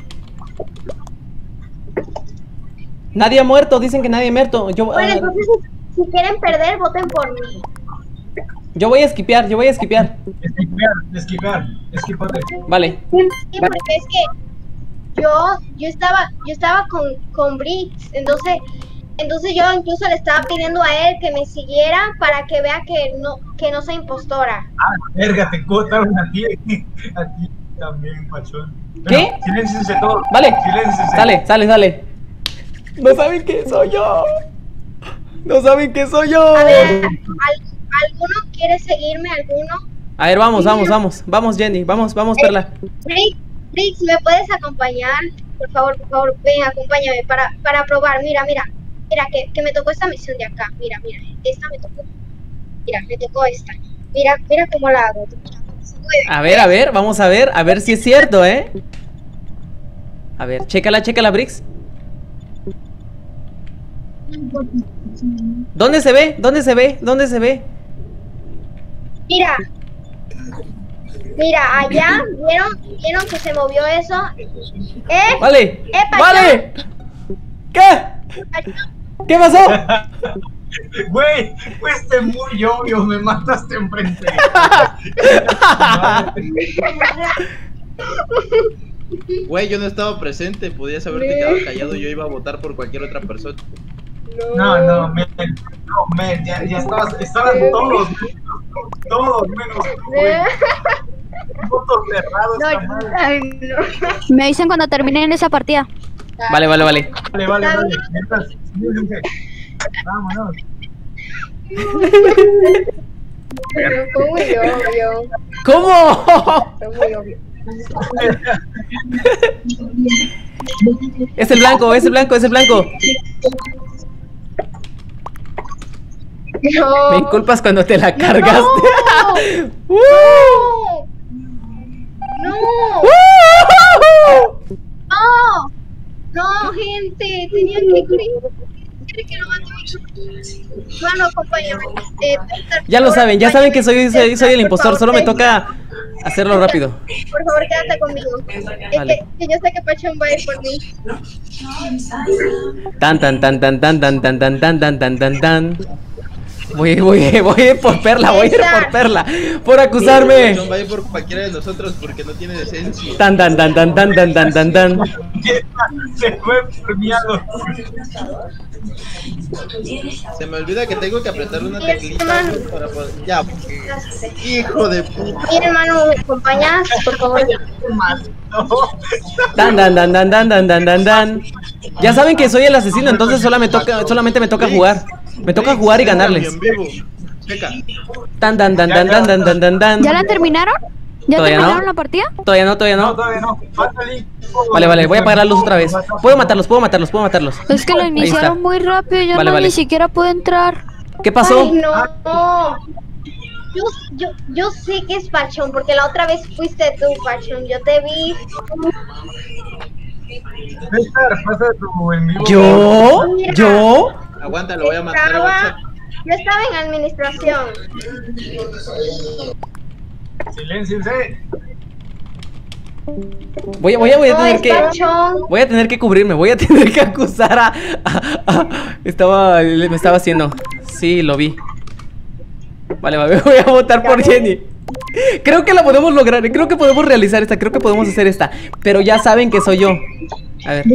Nadie ha muerto, dicen que nadie ha muerto. Yo, Bueno, ah, entonces, si quieren perder, voten por mí. yo voy a esquipear, yo voy a esquipear. Esquipear, esquipear, esquipate. Vale. Sí, porque es que yo, yo estaba, yo estaba con, con Briggs, entonces, entonces yo incluso le estaba pidiendo a él que me siguiera para que vea que no, que no soy impostora. Ah, verga, te cotaron a ti. A ti también, pachón. ¿Qué? Silénciense todos. Vale. Silénciense. Sale, sale, sale. No saben que soy yo. No saben que soy yo. A ver, ¿al- ¿alguno quiere seguirme? ¿Alguno? A ver, vamos, vamos, vamos. Vamos, Jenny, vamos, vamos, Perla. Briggs, Briggs, ¿me puedes acompañar? Por favor, por favor, ven, acompáñame para, para probar. Mira, mira, mira, que, que me tocó esta misión de acá. Mira, mira, esta me tocó. Mira, me tocó esta. Mira, mira cómo la hago. Se mueve. A ver, a ver, vamos a ver, a ver si es cierto, ¿eh? A ver, chécala, chécala, Briggs. ¿Dónde se ve? ¿Dónde se ve? ¿Dónde se ve? Mira. Mira, allá, ¿vieron, ¿vieron que se movió eso? ¿Eh? Vale, Epa, vale. ¿Qué? ¿Qué pasó? Güey, fuiste muy obvio, me mataste enfrente. Güey, yo no estaba presente, podías haberte quedado callado, yo iba a votar por cualquier otra persona. No, no, men, no, men, ya, ya estabas, estaban todos, todos menos tú, güey. Votos cerrados, No, esta madre. ay, no. Me dicen cuando terminen esa partida. Vale, vale, vale. Vale, vale, vale. Mientras, silénciense. Vámonos. Pero fue muy obvio. ¿Cómo? Fue muy obvio. Es el blanco, es el blanco, es el blanco. No. Me inculpas cuando te la cargaste. ¡Uh! No. ¡Uh! No. No, gente, tenía que creer. ¿Quiere que lo mate? Bueno, acompáñame. Eh, Ya lo saben, ya saben que soy, soy, soy el por impostor. favor, Solo me Tesla. toca hacerlo rápido. Por favor, quédate conmigo. Es Vale. que, que yo sé que Pachón va a ir por mí. Tan tan tan tan tan tan tan tan tan tan tan tan tan. Voy, voy, voy a ir por Perla, voy a ir por Perla. Por acusarme. No va a ir por cualquiera de nosotros porque no tiene decencia. Tan tan tan tan tan tan tan tan tan. Se fue premiado. Se me olvida que tengo que apretar una Sí, teclita hermano. para poder... Ya, porque... Hijo de puta. Mi hermano, ¿me acompañas? Por favor. Tan tan tan tan tan tan tan tan tan. Ya saben que soy el asesino, entonces solo me toca, solamente me toca jugar. Me toca jugar y ganarles. En vivo. Checa. Tan tan tan tan tan tan tan tan tan. ¿Ya la terminaron? ¿Ya ¿Todavía terminaron no? la partida? Todavía no, todavía No, no. todavía no. Falta el link. Vale, vale, voy a apagar la luz otra vez. Puedo matarlos, puedo matarlos, puedo matarlos. Es que lo está. iniciaron muy rápido, yo Vale, no vale. ni siquiera pude entrar. ¿Qué pasó? Ay, no. Yo, yo, yo sé que es Pachón, porque la otra vez fuiste tú, Pachón. Yo te vi. César, pasa tu en vivo. ¿Yo? ¿Yo? Aguanta, lo voy a mandar a Estaba, WhatsApp. yo estaba en administración. Silénciense. Voy, a- voy, a- voy a No, tener es que... Pachón. Voy a tener que cubrirme, voy a tener que acusar a... a- a- estaba... me estaba haciendo... Sí, lo vi. Vale, vale, voy a votar por Jenny. Creo que la podemos lograr, creo que podemos realizar esta, creo que podemos hacer esta. Pero ya saben que soy yo. A ver.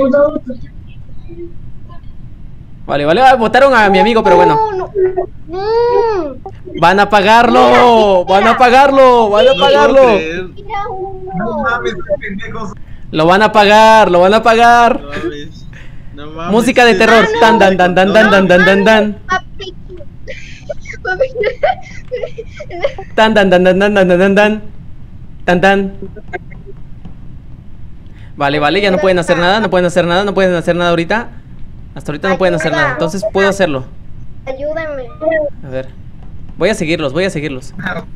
Vale, vale, ah, votaron a mi amigo, pero bueno. No, no, no. Van a pagarlo, van a pagarlo, van a No puedo pagarlo. creer. Mira No uno. mames, qué pendejos. Lo van a pagar, lo van a pagar. No mames. No mames. Música de terror. Tan, tan, tan, tan, tan, tan, tan, tan, tan. Papi. Papi. Tan tan tan tan tan tan tan tan tan tan tan. Vale, vale, ya no pueden hacer nada, no pueden hacer nada, no pueden hacer nada ahorita. Hasta ahorita no pueden hacer nada, entonces puedo hacerlo. Ayúdame. A ver. Voy a seguirlos, voy a seguirlos.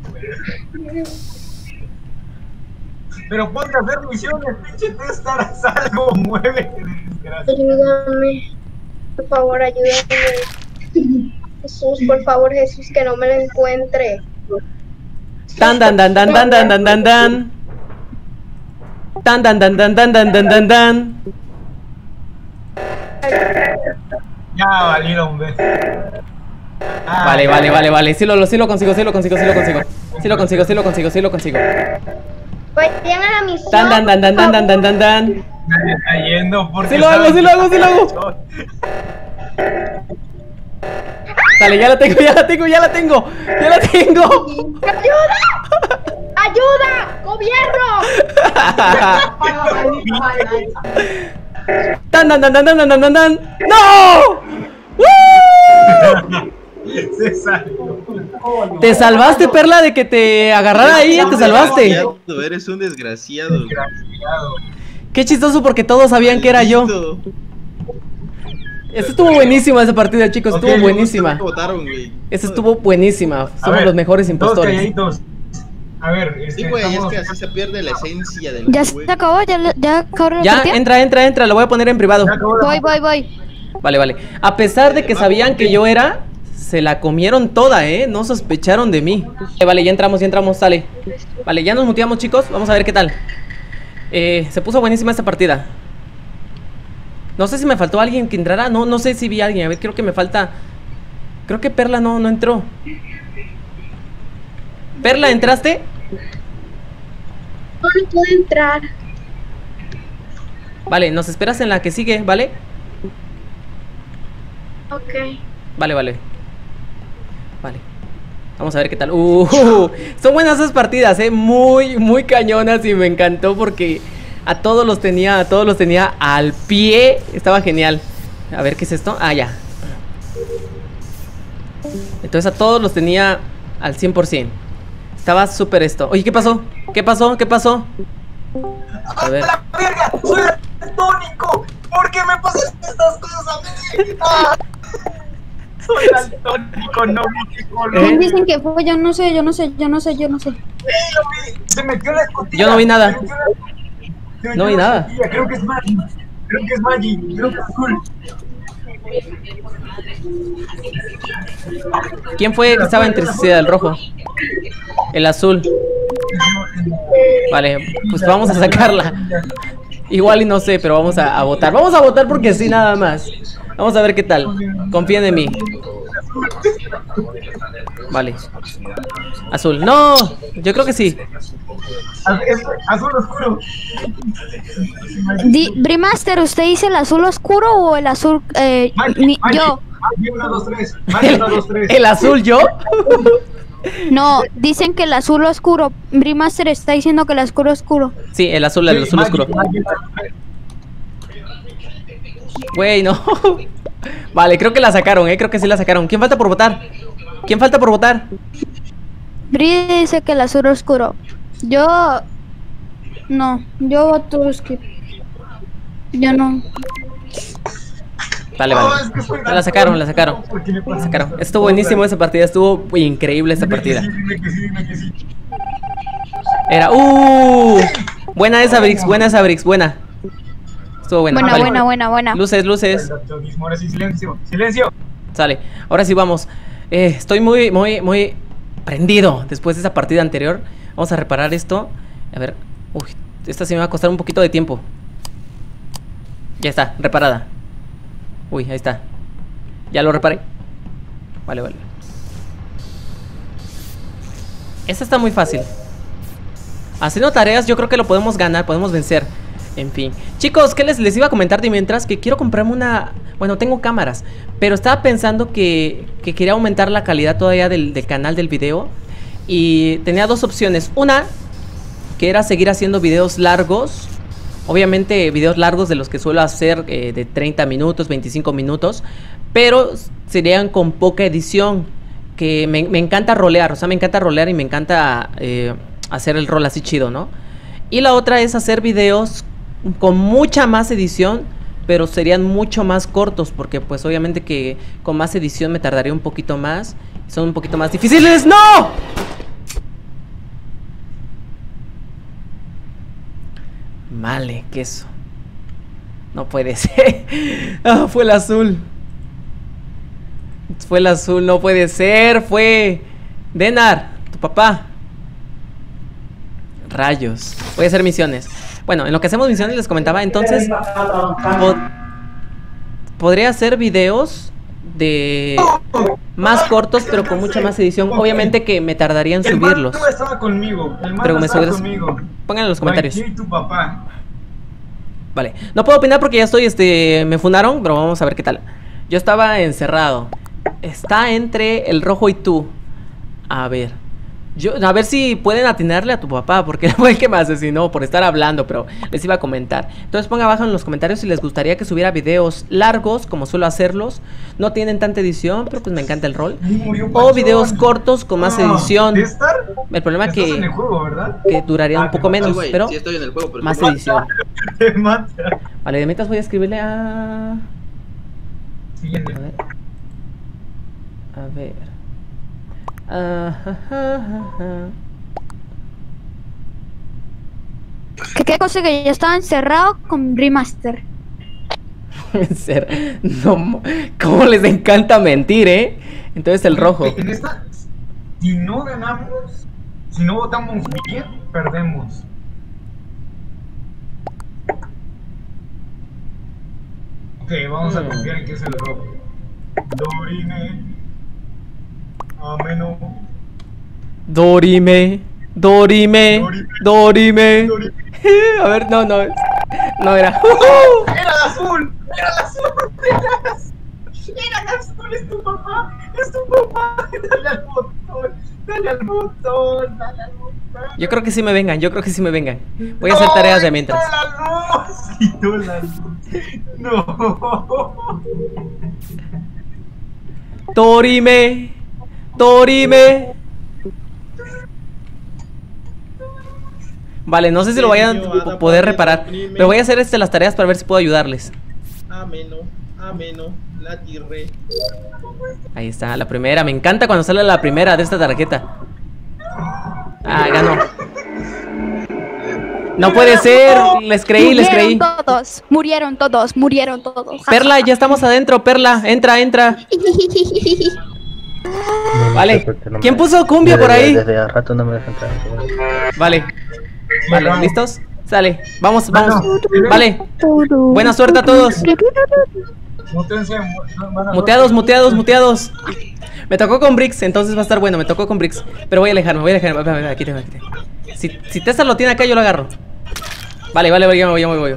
Pero ponte a hacer misiones, pinche César, haz algo, mueve. Desgracia. Ayúdame. Por favor, ayúdame. Jesús, por favor, Jesús, que no me lo encuentre. Tan tan tan tan tan tan tan tan tan. Tan tan tan tan tan tan tan tan tan. Ya valieron, ve. Ah, Vale, vale, vale, vale. Sí lo, sí lo consigo, sí lo consigo, sí lo consigo. Sí lo consigo, sí lo consigo, sí lo consigo. Vayan a la misión. Tan tan tan tan tan tan tan tan tan. Nadie está yendo porque. Sí lo hago, sí lo hago, sí lo hago. Dale, ya la tengo, ya la tengo, ya la tengo. Ya la tengo. ¡Ayuda! ¡Ayuda! ¡Gobierno! Tan tan tan tan tan tan tan tan. ¡No! ¡Woo! César. Te salvaste, Perla, de que te agarrara ahí, te salvaste. Desgraciado, eres un desgraciado. Desgraciado. Qué chistoso porque todos sabían que era yo. Maldito. Esta estuvo buenísima esa partida, chicos, Ok, estuvo me buenísima. Me votaron, güey. Esta estuvo buenísima. A Somos ver, los mejores todos impostores. calladitos. A ver, este, Sí, güey, es estamos- que así se pierde la esencia del ¿Ya juego. se acabó? ¿Ya, le- ya acabaron la Ya, partida? entra, entra, entra, lo voy a poner en privado. Ya acabó la- Voy, voy, voy. Vale, vale. A pesar de que sabían que yo era, se la comieron toda, ¿eh? No sospecharon de mí. Eh, vale, ya entramos, ya entramos, sale. Vale, ya nos muteamos, chicos. Vamos a ver qué tal. Eh, se puso buenísima esta partida. No sé si me faltó alguien que entrara. No, no sé si vi a alguien. A ver, creo que me falta. Creo que Perla no, no entró. Perla, ¿entraste? No, no puedo entrar. Vale, nos esperas en la que sigue, ¿vale? Ok. Vale, vale. Vale. Vamos a ver qué tal. Uh, son buenas esas partidas, eh. Muy, muy cañonas y me encantó porque a todos los tenía, a todos los tenía al pie. Estaba genial. A ver, ¿qué es esto? Ah, ya. Entonces a todos los tenía al cien por ciento. Estaba súper esto. Oye, ¿qué pasó? ¿Qué pasó? ¿Qué pasó? A ver. ¡La verga! ¡Soy daltónico! ¿Por qué me pasan estas cosas a mí? ¡Ah! Soy daltónico, no vi qué color. ¿Eh? Dicen que fue, yo no sé, yo no sé, yo no sé, yo no sé. Sí, lo vi. Se metió en la escotilla. Yo no vi nada. Se metió en la- se metió No vi en la nada. escotilla. Creo que es Maggie. Creo que es Maggie. Creo que es azul. ¿Quién fue el que estaba entre el rojo? El azul. Vale, pues vamos a sacarla. Igual y no sé, pero vamos a, a votar. Vamos a votar porque sí, nada más. Vamos a ver qué tal. Confíen en mí. Vale. Azul. No, yo creo que sí. Azul oscuro. Di, Brimaster, ¿usted dice el azul oscuro o el azul eh, mi- yo? uno, dos, tres. uno, dos, tres. ¿El azul yo? No, dicen que el azul oscuro. Brimaster está diciendo que el azul oscuro. Sí, el azul, el azul oscuro. Güey, no. Vale, creo que la sacaron, eh, creo que sí la sacaron. ¿Quién falta por votar? ¿Quién falta por votar? Bri dice que el azul oscuro. Yo... No, yo voto skip. Yo no. Vale, vale. La sacaron, la sacaron. La sacaron. Estuvo buenísimo esa partida, estuvo increíble esa partida. Era... ¡Uh! Buena esa, Brix, buena esa, Brix, buena. Estuvo buena. Buena, Vale. buena, buena, buena. Luces, luces. Ahora sí, silencio, silencio. Sale. Ahora sí vamos. Eh, estoy muy, muy, muy prendido después de esa partida anterior. Vamos a reparar esto. A ver. Uy, esta sí me va a costar un poquito de tiempo. Ya está, reparada. Uy, ahí está. Ya lo reparé. Vale, vale. Esta está muy fácil. Haciendo tareas yo creo que lo podemos ganar, podemos vencer. En fin. Chicos, ¿qué les, les iba a comentar de mientras? Que quiero comprarme una... Bueno, tengo cámaras, pero estaba pensando que, que quería aumentar la calidad todavía del, del canal del video. Y tenía dos opciones. Una, que era seguir haciendo videos largos. Obviamente videos largos de los que suelo hacer, eh, de treinta minutos, veinticinco minutos, pero serían con poca edición. Que me, me encanta rolear, o sea, me encanta rolear y me encanta eh, hacer el rol así chido, ¿no? Y la otra es hacer videos con mucha más edición, pero serían mucho más cortos, porque pues obviamente que con más edición me tardaría un poquito más. Son un poquito más difíciles. ¡No! Vale, queso. No puede ser. Ah, fue el azul. Fue el azul, no puede ser. Fue Denar, tu papá. Rayos. Voy a hacer misiones. Bueno, en lo que hacemos misiones les comentaba. Entonces pod podría hacer videos de más cortos, pero con mucha más edición. Obviamente que me tardaría en subirlos. El man no estaba conmigo. El man Pero no me estaba subes... conmigo. Pónganlo en los comentarios. Y tu papá. Vale, no puedo opinar porque ya estoy, este, me funaron, pero vamos a ver qué tal. Yo estaba encerrado. Está entre el rojo y tú. A ver. Yo, a ver si pueden atinarle a tu papá, porque fue el que me asesinó por estar hablando, pero les iba a comentar. Entonces pongan abajo en los comentarios si les gustaría que subiera videos largos, como suelo hacerlos. No tienen tanta edición, pero pues me encanta el rol. O videos cortos con más edición. El problema es que, en el juego, ¿verdad? que duraría un poco menos, Sí, güey, pero sí estoy en el juego, pero más sí. edición. Te mata. Vale, de mientras voy a escribirle a... Siguiente. A ver. A ver. Ah, ja, ja, ja, ja. ¿Qué, qué cosa que yo estaba encerrado con Remaster? Ser, no, cómo les encanta mentir, ¿eh? Entonces el rojo. En esta, si no ganamos, si no votamos bien, perdemos. Ok, vamos a confiar en que es el rojo. Dorime. Ameno. Dorime, Dorime, Dorime. Dorime. A ver, no, no. No era. ¡Era el azul! ¡Era el azul! ¡Era el azul! ¡Era el azul! ¡Es tu papá! ¡Es tu papá! ¡Dale al botón! ¡Dale al botón! ¡Dale al botón! Yo creo que sí me vengan, yo creo que sí me vengan. Voy a hacer tareas de mientras. ¡Quitó la luz! ¡Quitó la luz! ¡No! Dorime, Dorime. Vale, no sé si lo vayan a poder reparar, pero voy a hacer este, las tareas para ver si puedo ayudarles. Ameno, ameno, la tirre. Ahí está, la primera. Me encanta cuando sale la primera de esta tarjeta. Ah, ganó. No puede ser. Les creí, les creí. Murieron todos, murieron todos, murieron todos. Perla, ya estamos adentro. Perla, entra, entra. Vale. ¿Quién puso cumbia por ahí? Desde hace rato no me dejan entrar. Vale. Vale, ¿listos? Sale, vamos, vamos. Bueno, Vale, buena suerte a todos. Mútense, van a- Muteados, muteados, muteados. Me tocó con Brix, entonces va a estar bueno, me tocó con Brix. Pero voy a alejarme, voy a alejarme. Ve, ve, ve, Aquí tengo, aquí tengo. Si, si Tessa lo tiene acá, yo lo agarro. Vale, vale, vale, ya me voy, ya me voy.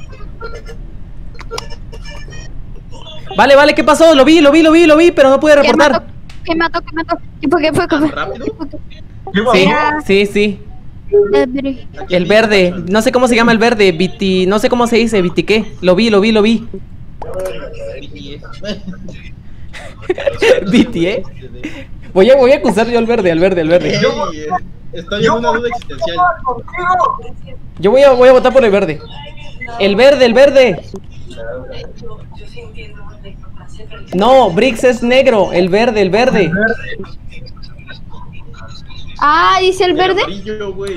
Vale, vale, ¿qué pasó? Lo vi, lo vi, lo vi, lo vi, pero no pude ¿Quién reportar. mató? ¿Quién mató? ¿Quién mató? ¿Qué fue? ¿Qué fue? ¿Qué fue? ¿Rápido? ¿Qué pasó? Sí, sí, sí. Eh, Bri. El verde, no sé cómo se llama el verde, Viti, no sé cómo se dice, Viti qué. Lo vi, lo vi, lo vi. Viti, ¿eh? Voy a, voy a acusar yo al verde, al verde, al verde. Ey, eh, Estoy en una duda existencial. Contigo. Yo voy a, voy a votar por el verde. El verde, el verde. No, Brix es negro, el verde, el verde. Ah, dice el verde. amarillo, güey.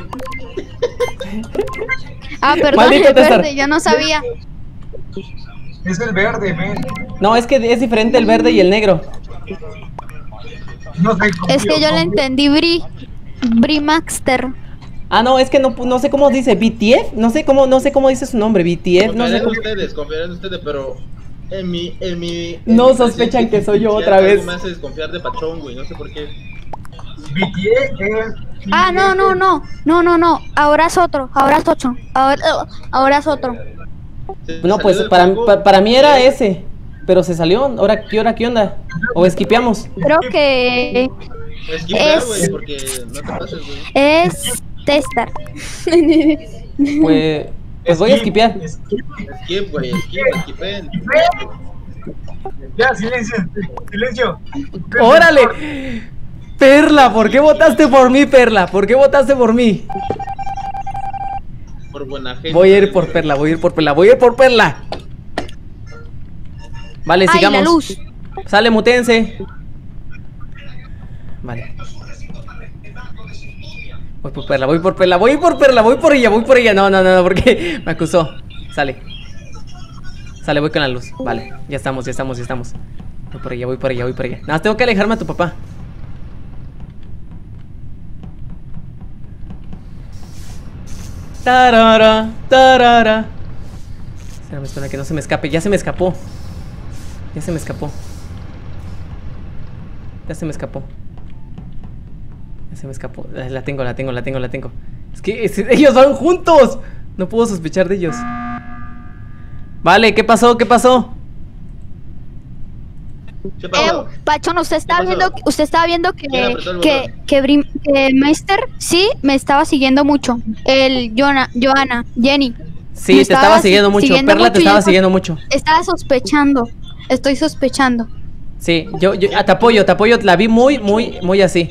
Ah, perdón, Maldito el César. verde, yo no sabía. Es el verde, men. No, es que es diferente el verde y el negro. No sé. Es que yo le entendí Bri. Bri Maxter. Ah, no, es que no, no sé cómo dice, B T F, no sé cómo, no sé cómo dice su nombre, B T F, no Confiaré sé en cómo. ustedes, confiaré en ustedes, pero en mi, en mi en No mi sospechan presente que soy yo existencial otra vez. algo me hace desconfiar de Pachón, güey, no sé por qué. B T S es... Ah, no, no, no. No, no, no. Ahora es otro. Ahora es otro. Ahora, ahora es otro. Se No, salió pues del para, juego. pa- para mí era ese, pero se salió. Ahora, ¿qué hora, qué onda? O esquipeamos. Creo que Esquipear, es- güey, porque no te pases, güey. es Tester. Pues, pues voy a esquipear. Skip. Skip, güey, skip, esquipen. Ya, silencio. Silencio. ¡Órale! Perla, ¿por qué votaste por mí, Perla? ¿Por qué votaste por mí? Por buena gente. Voy a ir por Perla, voy a ir por Perla, voy a ir por Perla. Vale, Ay, sigamos. la luz. Sale, mutense. Vale. Voy por Perla, voy por Perla, voy por Perla, voy por ella, voy por ella. No, no, no, no, porque me acusó. Sale. Sale, voy con la luz. Vale, ya estamos, ya estamos, ya estamos. Voy por ella, voy por ella, voy por ella. Nada más tengo que alejarme a tu papá. Tarara, tarara. Espérame, espera que no se me escape. Ya se me escapó. Ya se me escapó. Ya se me escapó. Ya se me escapó. Ah, La tengo, la tengo, la tengo, la tengo. Es que es- ellos van juntos. No puedo sospechar de ellos. Vale, ¿qué pasó? ¿Qué pasó? ¿Qué Eh, pasó? Pachón, usted estaba ¿Qué pasó? viendo, usted estaba viendo que ¿Quién apretó el que botón? que, Bri- que Meister sí me estaba siguiendo mucho. El Joana, Joana, Jenny. Sí, Me te estaba estaba si- siguiendo mucho. siguiendo Perla te mucho y estaba yo- siguiendo mucho. Estaba sospechando. Estoy sospechando. Sí, yo, yo ah, te apoyo, te apoyo. La vi muy, muy, muy así.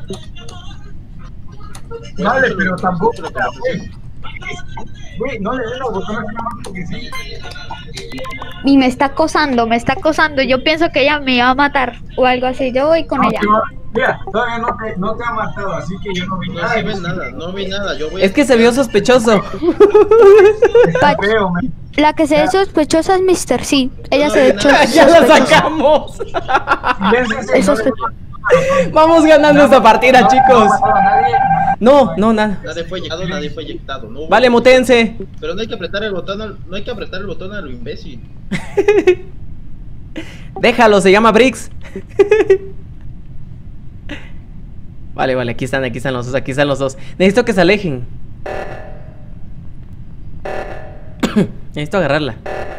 Vale, pero tampoco. Güey, Güey, no le den los botones nada más porque sí. Y me está acosando, me está acosando. Yo pienso que ella me iba a matar o algo así. Yo voy con No ella. te va- Mira, todavía no te, no te ha matado, así que yo no vi No nada. se ve nada, no vi nada. Yo voy a Es que se vio sospechoso. Está feo, man. La que se ve sospechosa es Mister Sí. Ella No, se ve no, cho- Ya la sospechosa. sacamos. Silénciense, Eso no es- le- Vamos ganando esta partida, no- chicos. No, ha matado a nadie. No, no, nada. Nadie fue eyectado, nadie fue eyectado. No, Vale, mutense. Pero no hay que apretar el botón, al- no hay que apretar el botón a lo imbécil. Déjalo, se llama Brix. Vale, vale, aquí están, aquí están los dos, aquí están los dos. Necesito que se alejen. Necesito agarrarla.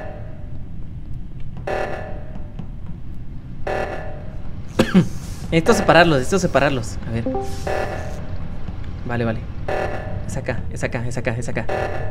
Necesito separarlos, necesito separarlos. A ver. Vale, vale. Es acá, es acá, es acá, es acá.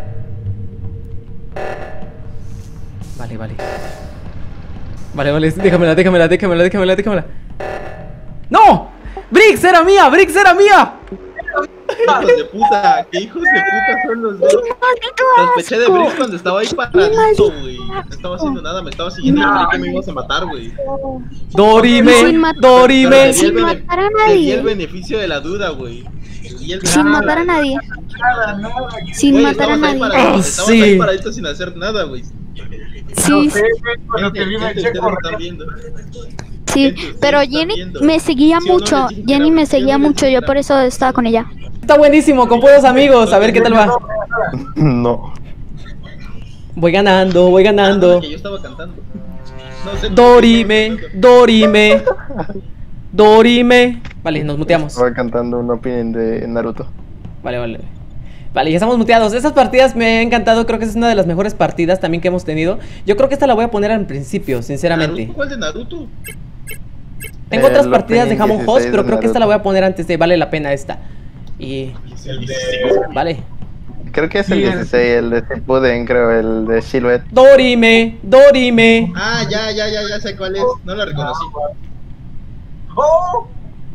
Vale, vale. Vale, vale, déjamela, déjamela, déjamela, déjamela, déjamela. ¡No! ¡Brix era mía! ¡Brix era mía! Hijos de puta, qué hijos de puta son los dos. Sospeché de Brice cuando estaba ahí paradito, güey. No estaba haciendo nada, me estaba siguiendo y creí que me ibas a matar, güey. ¡Dorime! Sin mat- ¡Dorime! Pero te di el Sin bene- matar a te di el nadie. beneficio de la duda, güey. Te di el Sin beneficio matar a de la- nadie. Nada, nada. Sin Güey, matar a estabas ahí nadie. paradito, Oh, estabas sí. ahí paradito sin hacer nada, güey. Sí, No sé, cuando te Gente, vi me gente, eché ustedes están corriendo. viendo. sí. Gente, ustedes Pero están Jenny viendo. me seguía ¿Sí o no mucho. les dije que Jenny era- me sí o no seguía les mucho. dije Yo que por era- eso estaba con ella. Está buenísimo, con puros amigos. A ver qué tal va. No. Voy ganando, voy Ah, no, ganando. que yo estaba cantando. No sé. Dorime, Dorime, Dorime. Vale, nos muteamos. Estaba cantando un opening de Naruto. Vale, vale. Vale, ya estamos muteados. Esas partidas me han encantado. Creo que es una de las mejores partidas también que hemos tenido. Yo creo que esta la voy a poner al principio, sinceramente. ¿Naruto? ¿Cuál de Naruto? Tengo otras El partidas de opening Jamon Host, dieciséis pero de creo que esta Naruto. la voy a poner antes de vale la pena esta. Y... El de... Vale. Creo que es el Sí, el- dieciséis, el de Shippuden, creo, el de Silhouette. Dorime, Dorime. Ah, ya, ya, ya, ya sé cuál es. No la reconocí. ¡Oh!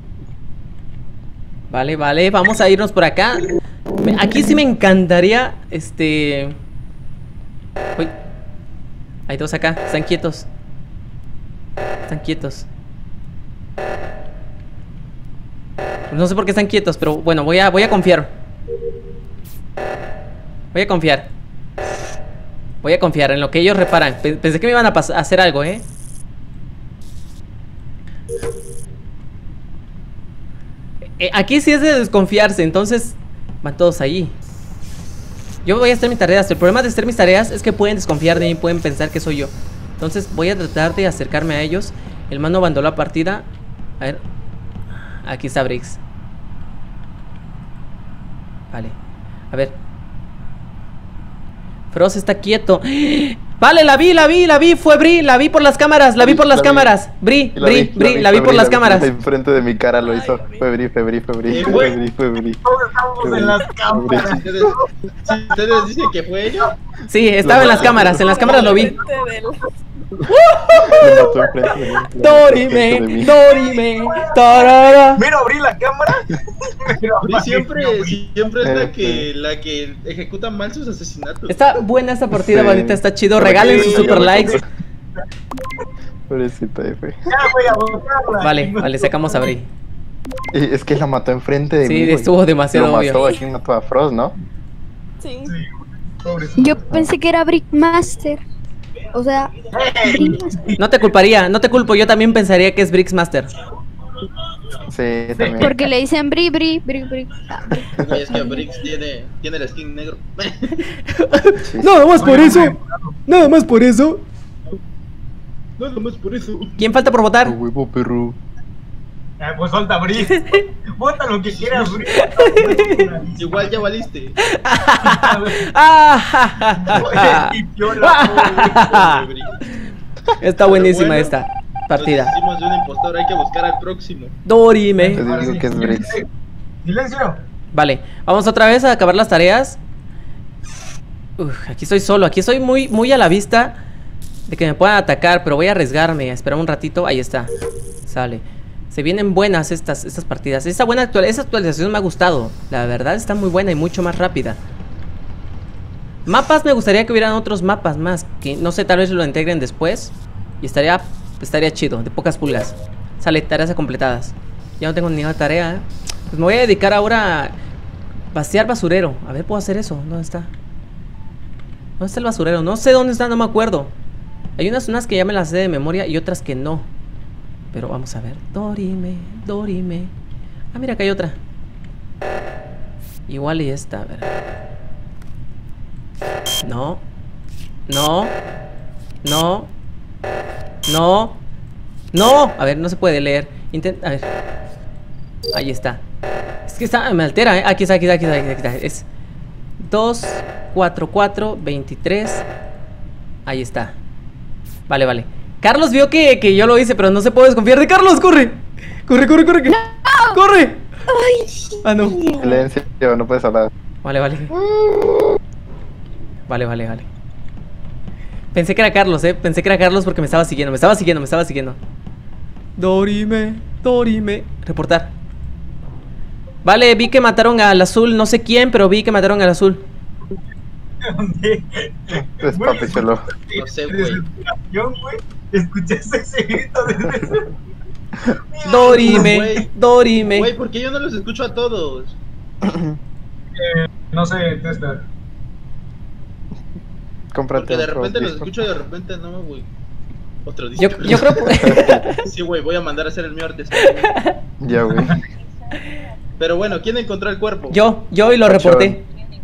Vale, vale, vamos a irnos por acá. Me- Aquí sí me encantaría, este... Uy. Hay dos acá, están quietos. Están quietos. No sé por qué están quietos, pero bueno, voy a, voy a confiar. Voy a confiar. Voy a confiar en lo que ellos reparan. Pe- Pensé que me iban a, pas- a hacer algo, ¿eh? Eh, Aquí sí es de desconfiarse, entonces van todos ahí. Yo voy a hacer mis tareas. El problema de hacer mis tareas es que pueden desconfiar de mí, pueden pensar que soy yo. Entonces voy a tratar de acercarme a ellos. El mano abandonó la partida. A ver. Aquí está Briggs. Vale. A ver. Frost está quieto. Vale, la vi, la vi, la vi. Fue Bri, la vi por las cámaras. La vi por las La vi. cámaras. Bri, Y la Bri, vi, Bri, la vi fue por Bri, las la vi cámaras. Enfrente de mi cara lo hizo. Fue Bri, fue Bri, fue Bri, Eh, fue güey. Bri, fue Bri. Todos estamos en las cámaras. Si ustedes, si ustedes dicen que fue ella, Sí, estaba en las cámaras. En las cámaras lo vi. Me mató enfrente de mí. Dorime, Enfrente de mí. Dorime. Tarara. Mira, abrí la cámara. Mira, Bri siempre, abrí. siempre es Eh, la que, la que ejecuta mal sus asesinatos. Está buena esta partida, Sí. bandita. Está chido. Regalen sus Sí, super ya me likes. Pobrecita F. Ya voy a botarla. Vale, vale, sacamos a Bri. Y es que la mató enfrente de mí. Sí, güey. estuvo demasiado Lo mató, obvio. aquí mató a Frost, ¿no? Sí. Sí, pobrecito. Yo pensé que era Brickmaster. O sea, Brickmaster. No te culparía, no te culpo. Yo también pensaría que es Briggs Master. Sí, también. Porque le dicen Bri, Bri, Bri, Bri. Ah, Güey, es que Briggs tiene, tiene el skin negro. Sí, Nada más por Oye, eso. oye, Nada más por eso. No, nomás por eso. ¿Quién falta por A votar? huevo, perro. Eh, pues solta, Bri. Vota lo que quieras, Bri. Igual ya valiste. Ah, ja, ja, ja, ja. Oye, y piola, Bri. Está buenísima bueno, esta Nos partida. hicimos de un impostor, hay que buscar al próximo. Dorime. Te Ahora digo sí, que es Briggs. silencio. Silencio. Vale, vamos otra vez a acabar las tareas. Uf, aquí estoy solo, aquí estoy muy, muy a la vista de que me puedan atacar, pero voy a arriesgarme, a esperar un ratito. Ahí está, sale. Se vienen buenas estas, estas partidas. Esta buena actual, esa actualización me ha gustado. La verdad está muy buena y mucho más rápida. Mapas, me gustaría que hubieran otros mapas más, que no sé, tal vez lo integren después. Y estaría, estaría chido, de pocas pulgas. Sale, tareas completadas. Ya no tengo ninguna tarea, ¿eh? Pues me voy a dedicar ahora a vaciar basurero. A ver, ¿puedo hacer eso? ¿Dónde está? ¿Dónde está el basurero? No sé dónde está, no me acuerdo. Hay unas, unas que ya me las sé de memoria y otras que no. Pero vamos a ver. Dorime, Dorime. Ah, mira, acá hay otra. Igual y esta, a ver. No. No. No. No. No. A ver, no se puede leer. Intenta, a ver. Ahí está. Es que está, me altera, ¿eh? Aquí está, aquí está, aquí está, aquí está. Es dos, cuatro, cuatro, veintitrés. Ahí está. Vale, vale. Carlos vio que, que yo lo hice, pero no se puede desconfiar de Carlos. ¡Corre! ¡Corre, corre, corre! que- ¡Corre! Ah, no. Silencio, no puedes hablar. Vale, vale. Vale, vale, vale. Pensé que era Carlos, eh. Pensé que era Carlos porque me estaba siguiendo, me estaba siguiendo, me estaba siguiendo. Dorime, Dorime. Reportar. Vale, vi que mataron al azul. No sé quién, pero vi que mataron al azul. ¿Dónde? Es Güey, papi chulo. No sé, güey. Desesperación, güey. ¿Escuchaste ese grito desde Dorime, Güey. Dorime. Güey, ¿por qué yo no los escucho a todos? No sé, Tester. Cómprate Porque de otro repente los disco. escucho y de repente no, güey. Otro disco. Yo, yo creo. Sí, güey, voy a mandar a hacer el mío artesano. Ya, güey. Pero bueno, ¿quién encontró el cuerpo? Yo, yo y lo Pachón. reporté.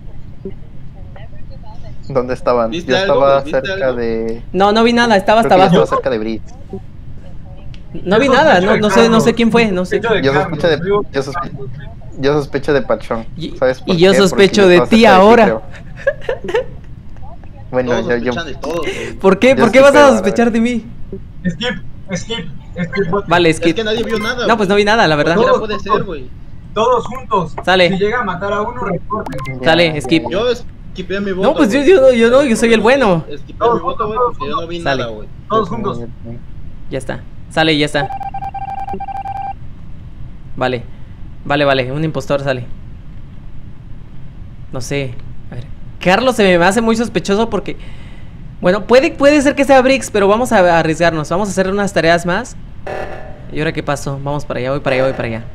¿Dónde estaban? ¿Viste Yo algo? estaba ¿Viste cerca algo? de... No, no vi nada, estaba hasta Creo que yo abajo. estaba cerca de Brit. No vi nada, no, no sé, no sé quién fue, no sé. Sospecho de Yo Carlos, sospecho de... digo- Yo sospecho, yo sospecho de Pachón. Y- ¿Sabes por y yo qué? sospecho Porque de yo estaba ti cerca ahora. creo. Bueno, Todos yo... yo... sospechan de todos, güey. ¿Por qué? Yo ¿Por qué sí vas creo, a la sospechar de mí? Skip, skip, skip. vote. Vale, Es skip. que nadie vio nada. No, pues no vi nada, la verdad. Cualquiera puede ser, güey. Todos juntos. Sale. Si llega a matar a uno, reporten. Ya, Sale, ya, skip. ya. Yo esquipé mi voto. No, pues yo, güey. yo, no- yo no, yo soy el bueno. Esquipé mi voto, güey, porque yo no vi Sale. nada, güey. Todos juntos. Ya está. Sale, ya está. Vale. Vale, vale. Un impostor sale. No sé. A ver. Carlos se me hace muy sospechoso porque... Bueno, puede, puede ser que sea Brix, pero vamos a arriesgarnos. Vamos a hacer unas tareas más. ¿Y ahora qué pasó? Vamos para allá, voy para allá, voy para allá.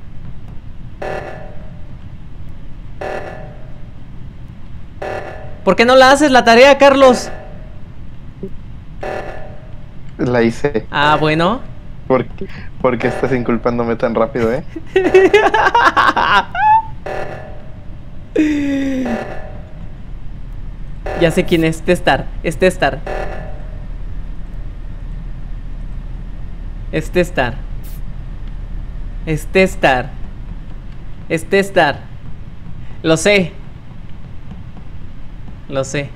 ¿Por qué no la haces la tarea, Carlos? La hice. Ah, bueno. ¿Por qué, ¿Por qué estás inculpándome tan rápido, eh? Ya sé quién es. Testar. Es Testar. Es Testar. Es Testar. Es Testar. Lo sé. Lo sé.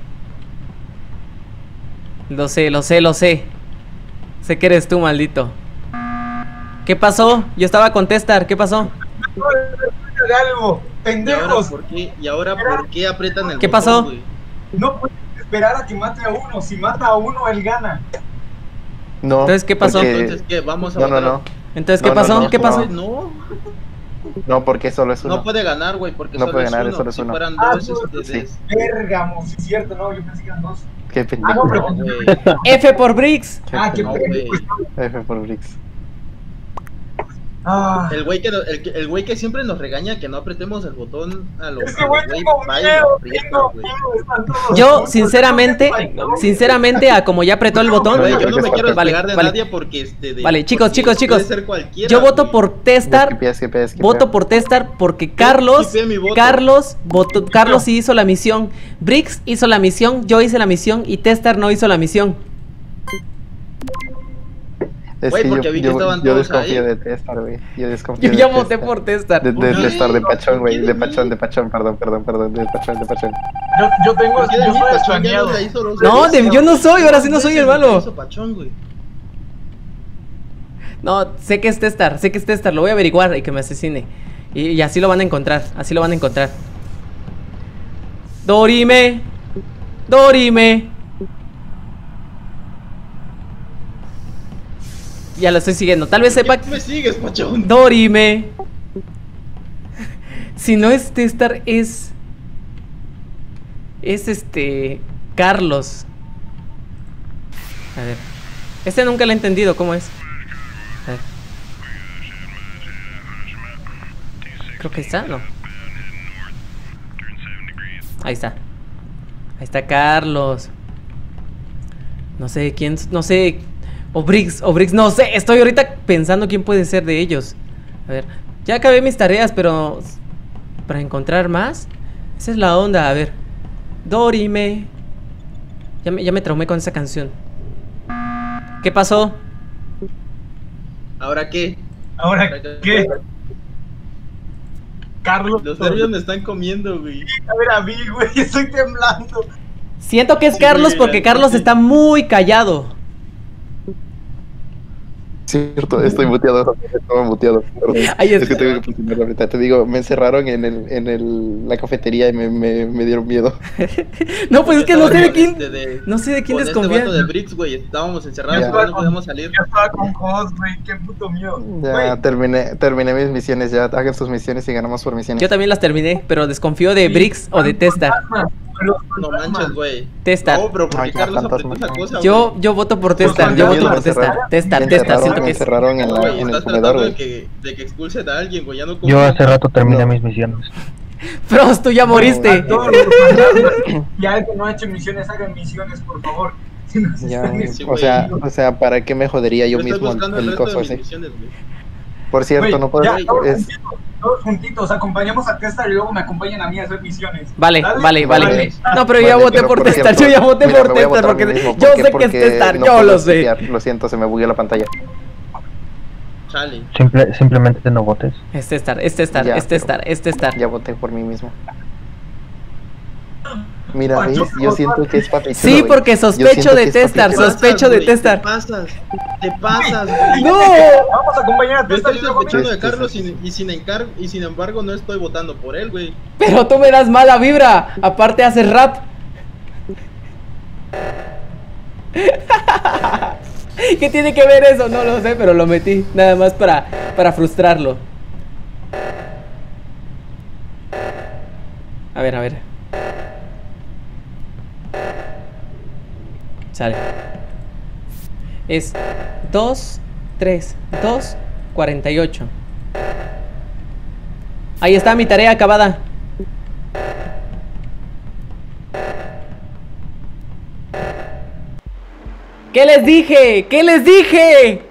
Lo sé, lo sé, lo sé. Sé que eres tú, maldito. ¿Qué pasó? Yo estaba con Testar. ¿Qué pasó? De algo, ¿Y ahora pendejos. por qué, y ahora por qué apretan el ¿Qué botón, pasó? güey? No puedes esperar a que mate a uno. Si mata a uno, él gana. No. Entonces, ¿qué pasó? porque- Entonces, ¿qué? Vamos a No, no, votar. no. Entonces, ¿qué No, no, pasó? no, ¿Qué no. pasó? No, No, porque solo es uno. no puede ganar, güey, porque No solo puede es ganar, uno. solo es Si uno. fueran Ah, dos, no, este, sí. es- Vergamo, sí es cierto, no, yo pensé que eran dos. Qué Ah, pendejo. no, no, pero... güey. F por Brix. Qué Ah, qué No, pendejo. güey. pendejo. F por Brix. Ah, El güey que, no- el, que- el güey que siempre nos regaña que no apretemos el botón a lo es que, güey, tengo va y miedo, lo aprieta, tengo güey. miedo, están todos Yo, juntos, sinceramente, no, sinceramente, a como ya apretó el botón. Güey, yo no me quiero Vale, despegar de vale. nadie porque este de, Vale, chicos, porque chicos, chicos. puede ser cualquiera, Yo voto güey. por Testar. Skipea, skipea, skipea. Voto por Testar porque Carlos, esquipé mi voto. Carlos, votó, Carlos sí hizo la misión. Brix hizo la misión, yo hice la misión y Testar no hizo la misión. Es Güey, que porque yo, vi que yo, estaban yo todos desconfío ahí. de Testar, güey. Yo desconfío Yo de ya Testar. voté por Testar. De, de, ¿Por de qué? Testar, de Pachón, ¿Por güey. qué De de mí? Pachón, de Pachón, perdón, perdón, perdón. De Pachón, de Pachón. Yo, yo tengo, ¿Por qué de yo mí, soy Pachón, ya extrañado. no la hizo dos No, veces? de- yo no soy, ahora sí no Dos soy el veces la malo. hizo Pachón, güey. No, sé que es Testar, sé que es Testar, lo voy a averiguar y que me asesine. Y, y así lo van a encontrar, así lo van a encontrar. Dorime. Dorime. Ya lo estoy siguiendo, tal vez sepa... ¿Qué me sigues, Pachón? Dorime. Si no es Testar, es... Es este... Carlos. A ver. Este nunca lo he entendido, ¿cómo es? A ver. Creo que está, ¿no? Ahí está. Ahí está Carlos. No sé quién... No sé... O Brix, o Brix, no sé. Estoy ahorita pensando quién puede ser de ellos. A ver. Ya acabé mis tareas, pero... Para encontrar más... Esa es la onda, a ver. Dorime. Ya me, ya me traumé con esa canción. ¿Qué pasó? ¿Ahora qué? ¿Ahora qué? Carlos. Los nervios me están comiendo, güey. A ver, a mí, güey, estoy temblando. Siento que es Sí, Carlos güey, porque la- Carlos está muy callado. Cierto, estoy muteado. Estaba muteado. perdón. Ahí Es está. que tengo que funcionar ahorita. Te digo, me encerraron en el, en el, la cafetería y me, me, me dieron miedo. No, pues es que no sé de quién... Este de- No sé de quién con este desconfiar. vato de Brix, güey. Estábamos encerrados, Ya. güey, no podíamos salir. Ya estaba con Jos, güey, qué puto mío. Ya Güey, terminé, terminé mis misiones. Ya hagan sus misiones y ganamos por misiones. Yo también las terminé, pero desconfío de sí, Brix o de Testar. fantasmas, los No fantasmas. manches, güey. Testar. No, pero porque Ay, Carlos fantasma. apretó esa cosa, Yo, yo voto por Testar, yo fantasmas voto por me Testar. encerraron- Testar, me Testar, encerraron- siento me que es... encerraron en, la, Güey, en el estás comedor, tratando de güey. que, de que expulsen a alguien, güey. Ya no Yo confío. hace rato terminé No. mis misiones. Frost, tú ya moriste. Todos los fantasmas, y alguien no ha hecho misiones, hagan misiones, por favor. Si nos Ya, están Sí, o güey. sea, o sea, ¿para qué me jodería yo Yo estoy mismo buscando el el resto coso de mis ese? misiones, güey. Por cierto, Güey, no puedo. ya, todos, Es... juntitos, todos juntitos, acompañamos a Testar y luego me acompañan a mí a hacer misiones. Vale, Dale, vale, vale. vale. No, pero yo ya Vale, voté pero por por Testar, cierto, yo ya voté mira, por me voy a Testar votar a mí porque mismo. yo ¿Por qué? sé que es Porque Testar, no yo puedo lo sé. skipear, Lo siento, se me bugueó la pantalla. Chale. Simple, simplemente no votes. Es Testar, es Testar, Ya, es Testar, es Testar. Ya voté por mí mismo. Mira, ¿ves? Yo siento que es papichulo. Sí, güey. porque Yo sospecho siento de que es Testar, papichulo. sospecho de güey, Testar. Te pasas, te pasas, güey. ¡No! Vamos a acompañar a Yo Testar estoy y luego a mí. sospechando de Sí, sí, Carlos sí. y, y sin encar y sin embargo no estoy votando por él, güey. Pero tú me das mala vibra. Aparte haces rap. ¿Qué tiene que ver eso? No lo sé, pero lo metí. Nada más para, para frustrarlo. A ver, a ver. Sale. Es dos, tres, dos, cuarenta y ocho. Ahí está mi tarea acabada. ¿Qué les dije? ¿Qué les dije?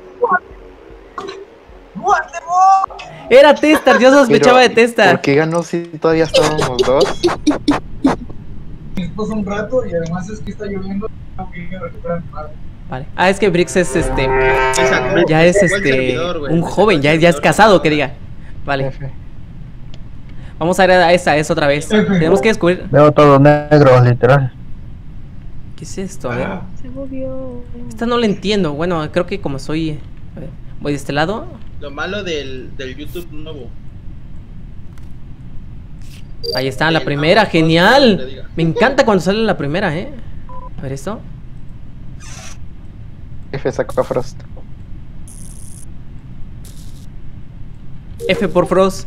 What the fuck? Era Testar, yo sospechaba Pero, de Testar. ¿por qué ganó si todavía estábamos dos? Esto es un rato y además es que está lloviendo. Tengo que ir a recuperar mi madre. Vale. Ah, es que Brix es este. Se sacó- Ya es se sacó el este. servidor, güey. Un Se joven, sacó ya, el ya es servidor. casado, que diga. Vale. Vamos a ir a esa, es otra vez. Tenemos que descubrir. Veo todo negro, literal. ¿Qué es esto? A ver. Se movió. Esta no la entiendo. Bueno, creo que como soy. A ver, voy de este lado. Lo malo del, del YouTube nuevo. Ahí está, la El primera, Among Us, genial. te diga. Me encanta cuando sale la primera, eh. A ver esto. F sacó a Frost. F por Frost.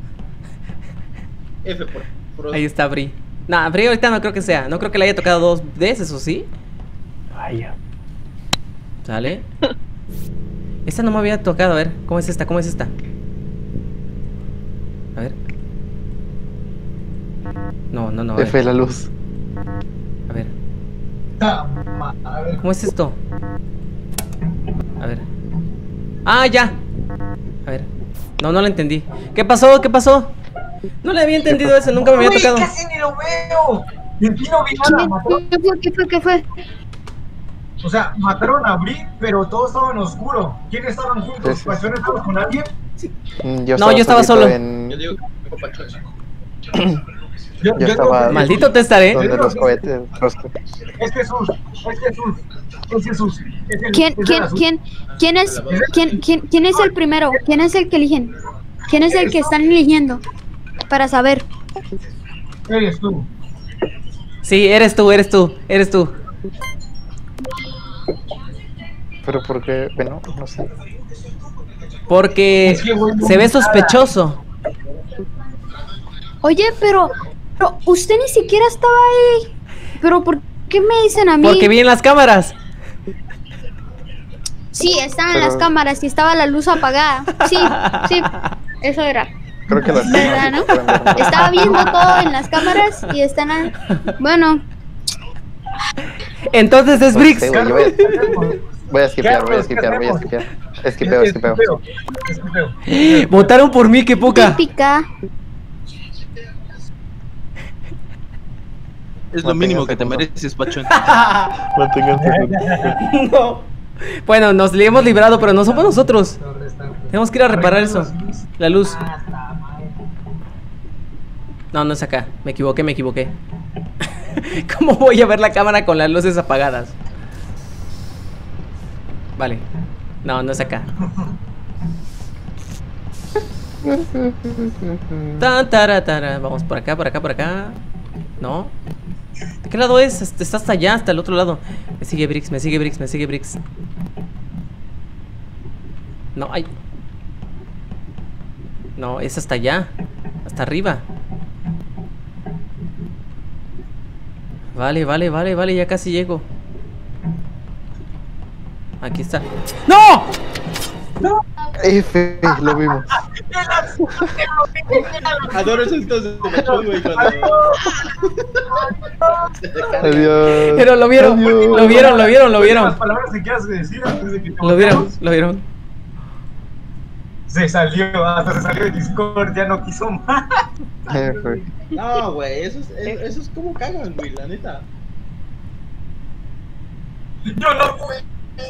F por, por Ahí está Bri. Nah, Bri ahorita no creo que sea. No creo que le haya tocado dos veces, ¿o sí? Vaya. ¿Sale? Esta no me había tocado, a ver. ¿Cómo es esta? ¿Cómo es esta? A ver. No, no, no. A F ver. la luz. A ver. Ah, madre. ¿Cómo es esto? A ver. Ah, ya. A ver. No, no lo entendí. ¿Qué pasó? ¿Qué pasó? No le había entendido eso, nunca me había Uy, tocado. casi ni lo veo. Y en fin no vi nada. Mataron- ¿Qué fue? ¿Qué fue? ¿Qué fue? O sea, mataron a Bri, pero todo estaba en oscuro. ¿Quiénes estaban juntos? Sí, sí. ¿Pasión estaba con alguien? Mm, Yo No, yo estaba solito solo. En... Yo digo que me dejó Pacho. Yo, Yo estaba- creo que- Maldito Testar, eh. Donde los cohetes. Los... Es Jesús, es Jesús, es Jesús. Es el- ¿Quién, es el quién, azul. quién, quién es, quién, quién, quién es el primero? ¿Quién es el que eligen? ¿Quién es el que están eligiendo? Para saber. Eres tú. Sí, eres tú, eres tú, eres tú. Pero porque, bueno, no sé. Porque Es que, güey, no se ve vi nada. sospechoso. Oye, pero, pero usted ni siquiera estaba ahí. Pero ¿por qué me dicen a mí? Porque vi en las cámaras. Sí, estaban Pero- las cámaras y estaba la luz apagada. Sí, sí, eso era. Creo que las ¿Verdad, no? Estaba viendo todo en las cámaras y están... a- Bueno, Entonces es Brix. Sí, güey, yo voy a- Voy a skipear, voy a Carlos, skipear, voy a ¿qué skipear. Esquipeo, esquipeo. Esquipeo. Votaron por mí, qué poca. típica. Es lo No mínimo tengas que te segundo. mereces, Pachón. Manténganse. No. Bueno, nos le hemos librado, pero no somos nosotros. Tenemos que ir a reparar eso. La luz. No, no es acá. Me equivoqué, me equivoqué. ¿Cómo voy a ver la cámara con las luces apagadas? Vale. No, no es acá. Tan, tara, tara. Vamos por acá, por acá, por acá. No. ¿De qué lado es? Est- Está hasta allá, hasta el otro lado. Me sigue Brix, me sigue Brix, me sigue Brix. No, ay. No, es hasta allá. Hasta arriba. Vale, vale, vale, vale, ya casi llego. Aquí está. ¡No! F, lo vimos. Adoro esos tos de Pachón, güey. Cuando... Adiós. Pero lo vieron, Adiós. lo vieron, lo vieron, lo Las vieron. palabras que quieras decir antes de que te Lo vieron, lo vieron. Se salió, hasta se salió de Discord, ya no quiso más. F. No, güey, eso es, eso, eso es como cagan, güey, la neta. Yo no fui.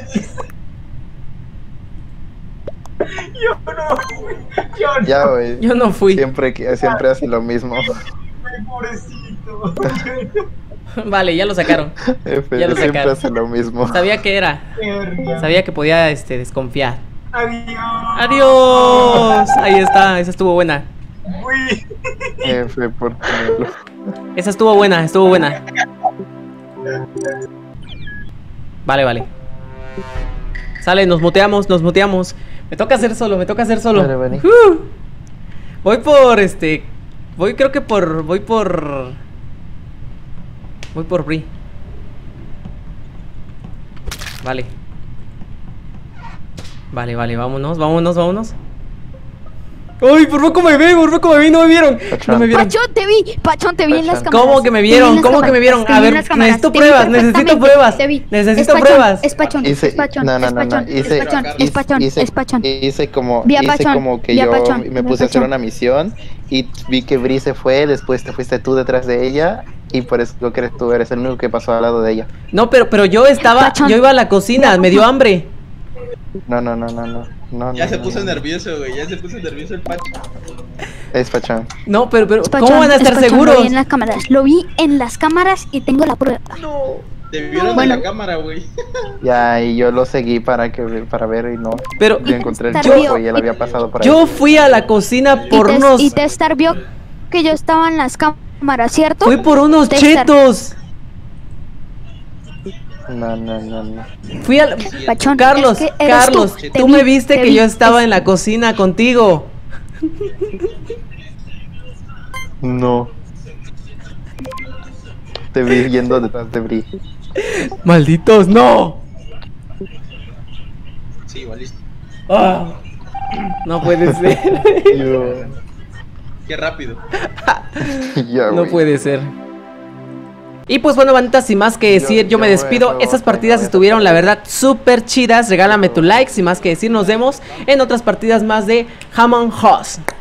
Yo no fui. Yo no Ya, güey. Yo no fui. Siempre, que- siempre hace lo mismo. fui, pobrecito. Vale, ya lo sacaron. F, Ya lo siempre sacaron. hace lo mismo. Sabía que era. Verga. Sabía que podía este, desconfiar. Adiós. ¡Adiós! Ahí está, esa estuvo buena. Uy. F por tenerlo. Esa estuvo buena, estuvo buena. Vale, vale. Sale, nos muteamos, nos muteamos. Me toca hacer solo, me toca hacer solo. Vale, vale. Uh. Voy por este. Voy, creo que por. Voy por. Voy por Bri. Vale. Vale, vale, vámonos, vámonos, vámonos. ¡Ay, por poco me ve! ¡Por poco me vi! ¡No me vieron! ¡No me vieron! Pachón, te vi, Pachón, te vi en las Pachón. cámaras. ¿Cómo que me Te vi vieron? en las ¿Cómo que me cámaras, vieron? te A vi en ver, las cámaras, necesito te vi pruebas, necesito perfectamente, pruebas. te vi. Necesito Es Pachón, pruebas. Es Pachón, Hice, es Pachón, no, no, es no, no, Pachón, es hice, Pachón, hice- es Pachón, hice- es Pachón. hice como, Vi a hice Pachón, como que vi a yo Pachón, me vi a puse a hacer Pachón. una misión y vi que Bri se fue, después te fuiste tú detrás de ella y por eso creo que tú eres el único que pasó al lado de ella. No, pero, pero yo estaba. Pachón. Yo iba a la cocina, me dio hambre. No, no, no, no, no. no Ya no, se no, puso no. nervioso, güey, ya se puso nervioso el Pacho. Es Pachón. No, pero, pero Es Pachón, ¿cómo van a es estar Pachón, seguros? Lo vi en las cámaras, lo vi en las cámaras y tengo la prueba. Te vieron Bueno. en la cámara, güey. Ya, y yo lo seguí para que para ver y no. Pero Yo encontré el Yo- chico y él había pasado por ahí. yo fui a la cocina por y, te, unos. y Testar vio que yo estaba en las cámaras, ¿cierto? Fui por unos Testar. chetos. No, no, no, no. Fui al. Pachón, Carlos, es que eres Carlos, tú, tú, te me vi, viste te que vi. yo estaba Es- en la cocina contigo. No. Te vi yendo detrás de Bri. Malditos, no. Sí, igual listo. Ah, no puede ser. Yo. Qué rápido. Ya, No güey. puede ser. Y pues bueno, bandita, sin más que decir, yo, Yo- me yo despido. voy a- Esas voy a- partidas voy a- estuvieron, la verdad, súper chidas. Regálame tu like. Sin más que decir, nos vemos en otras partidas más de Among Us.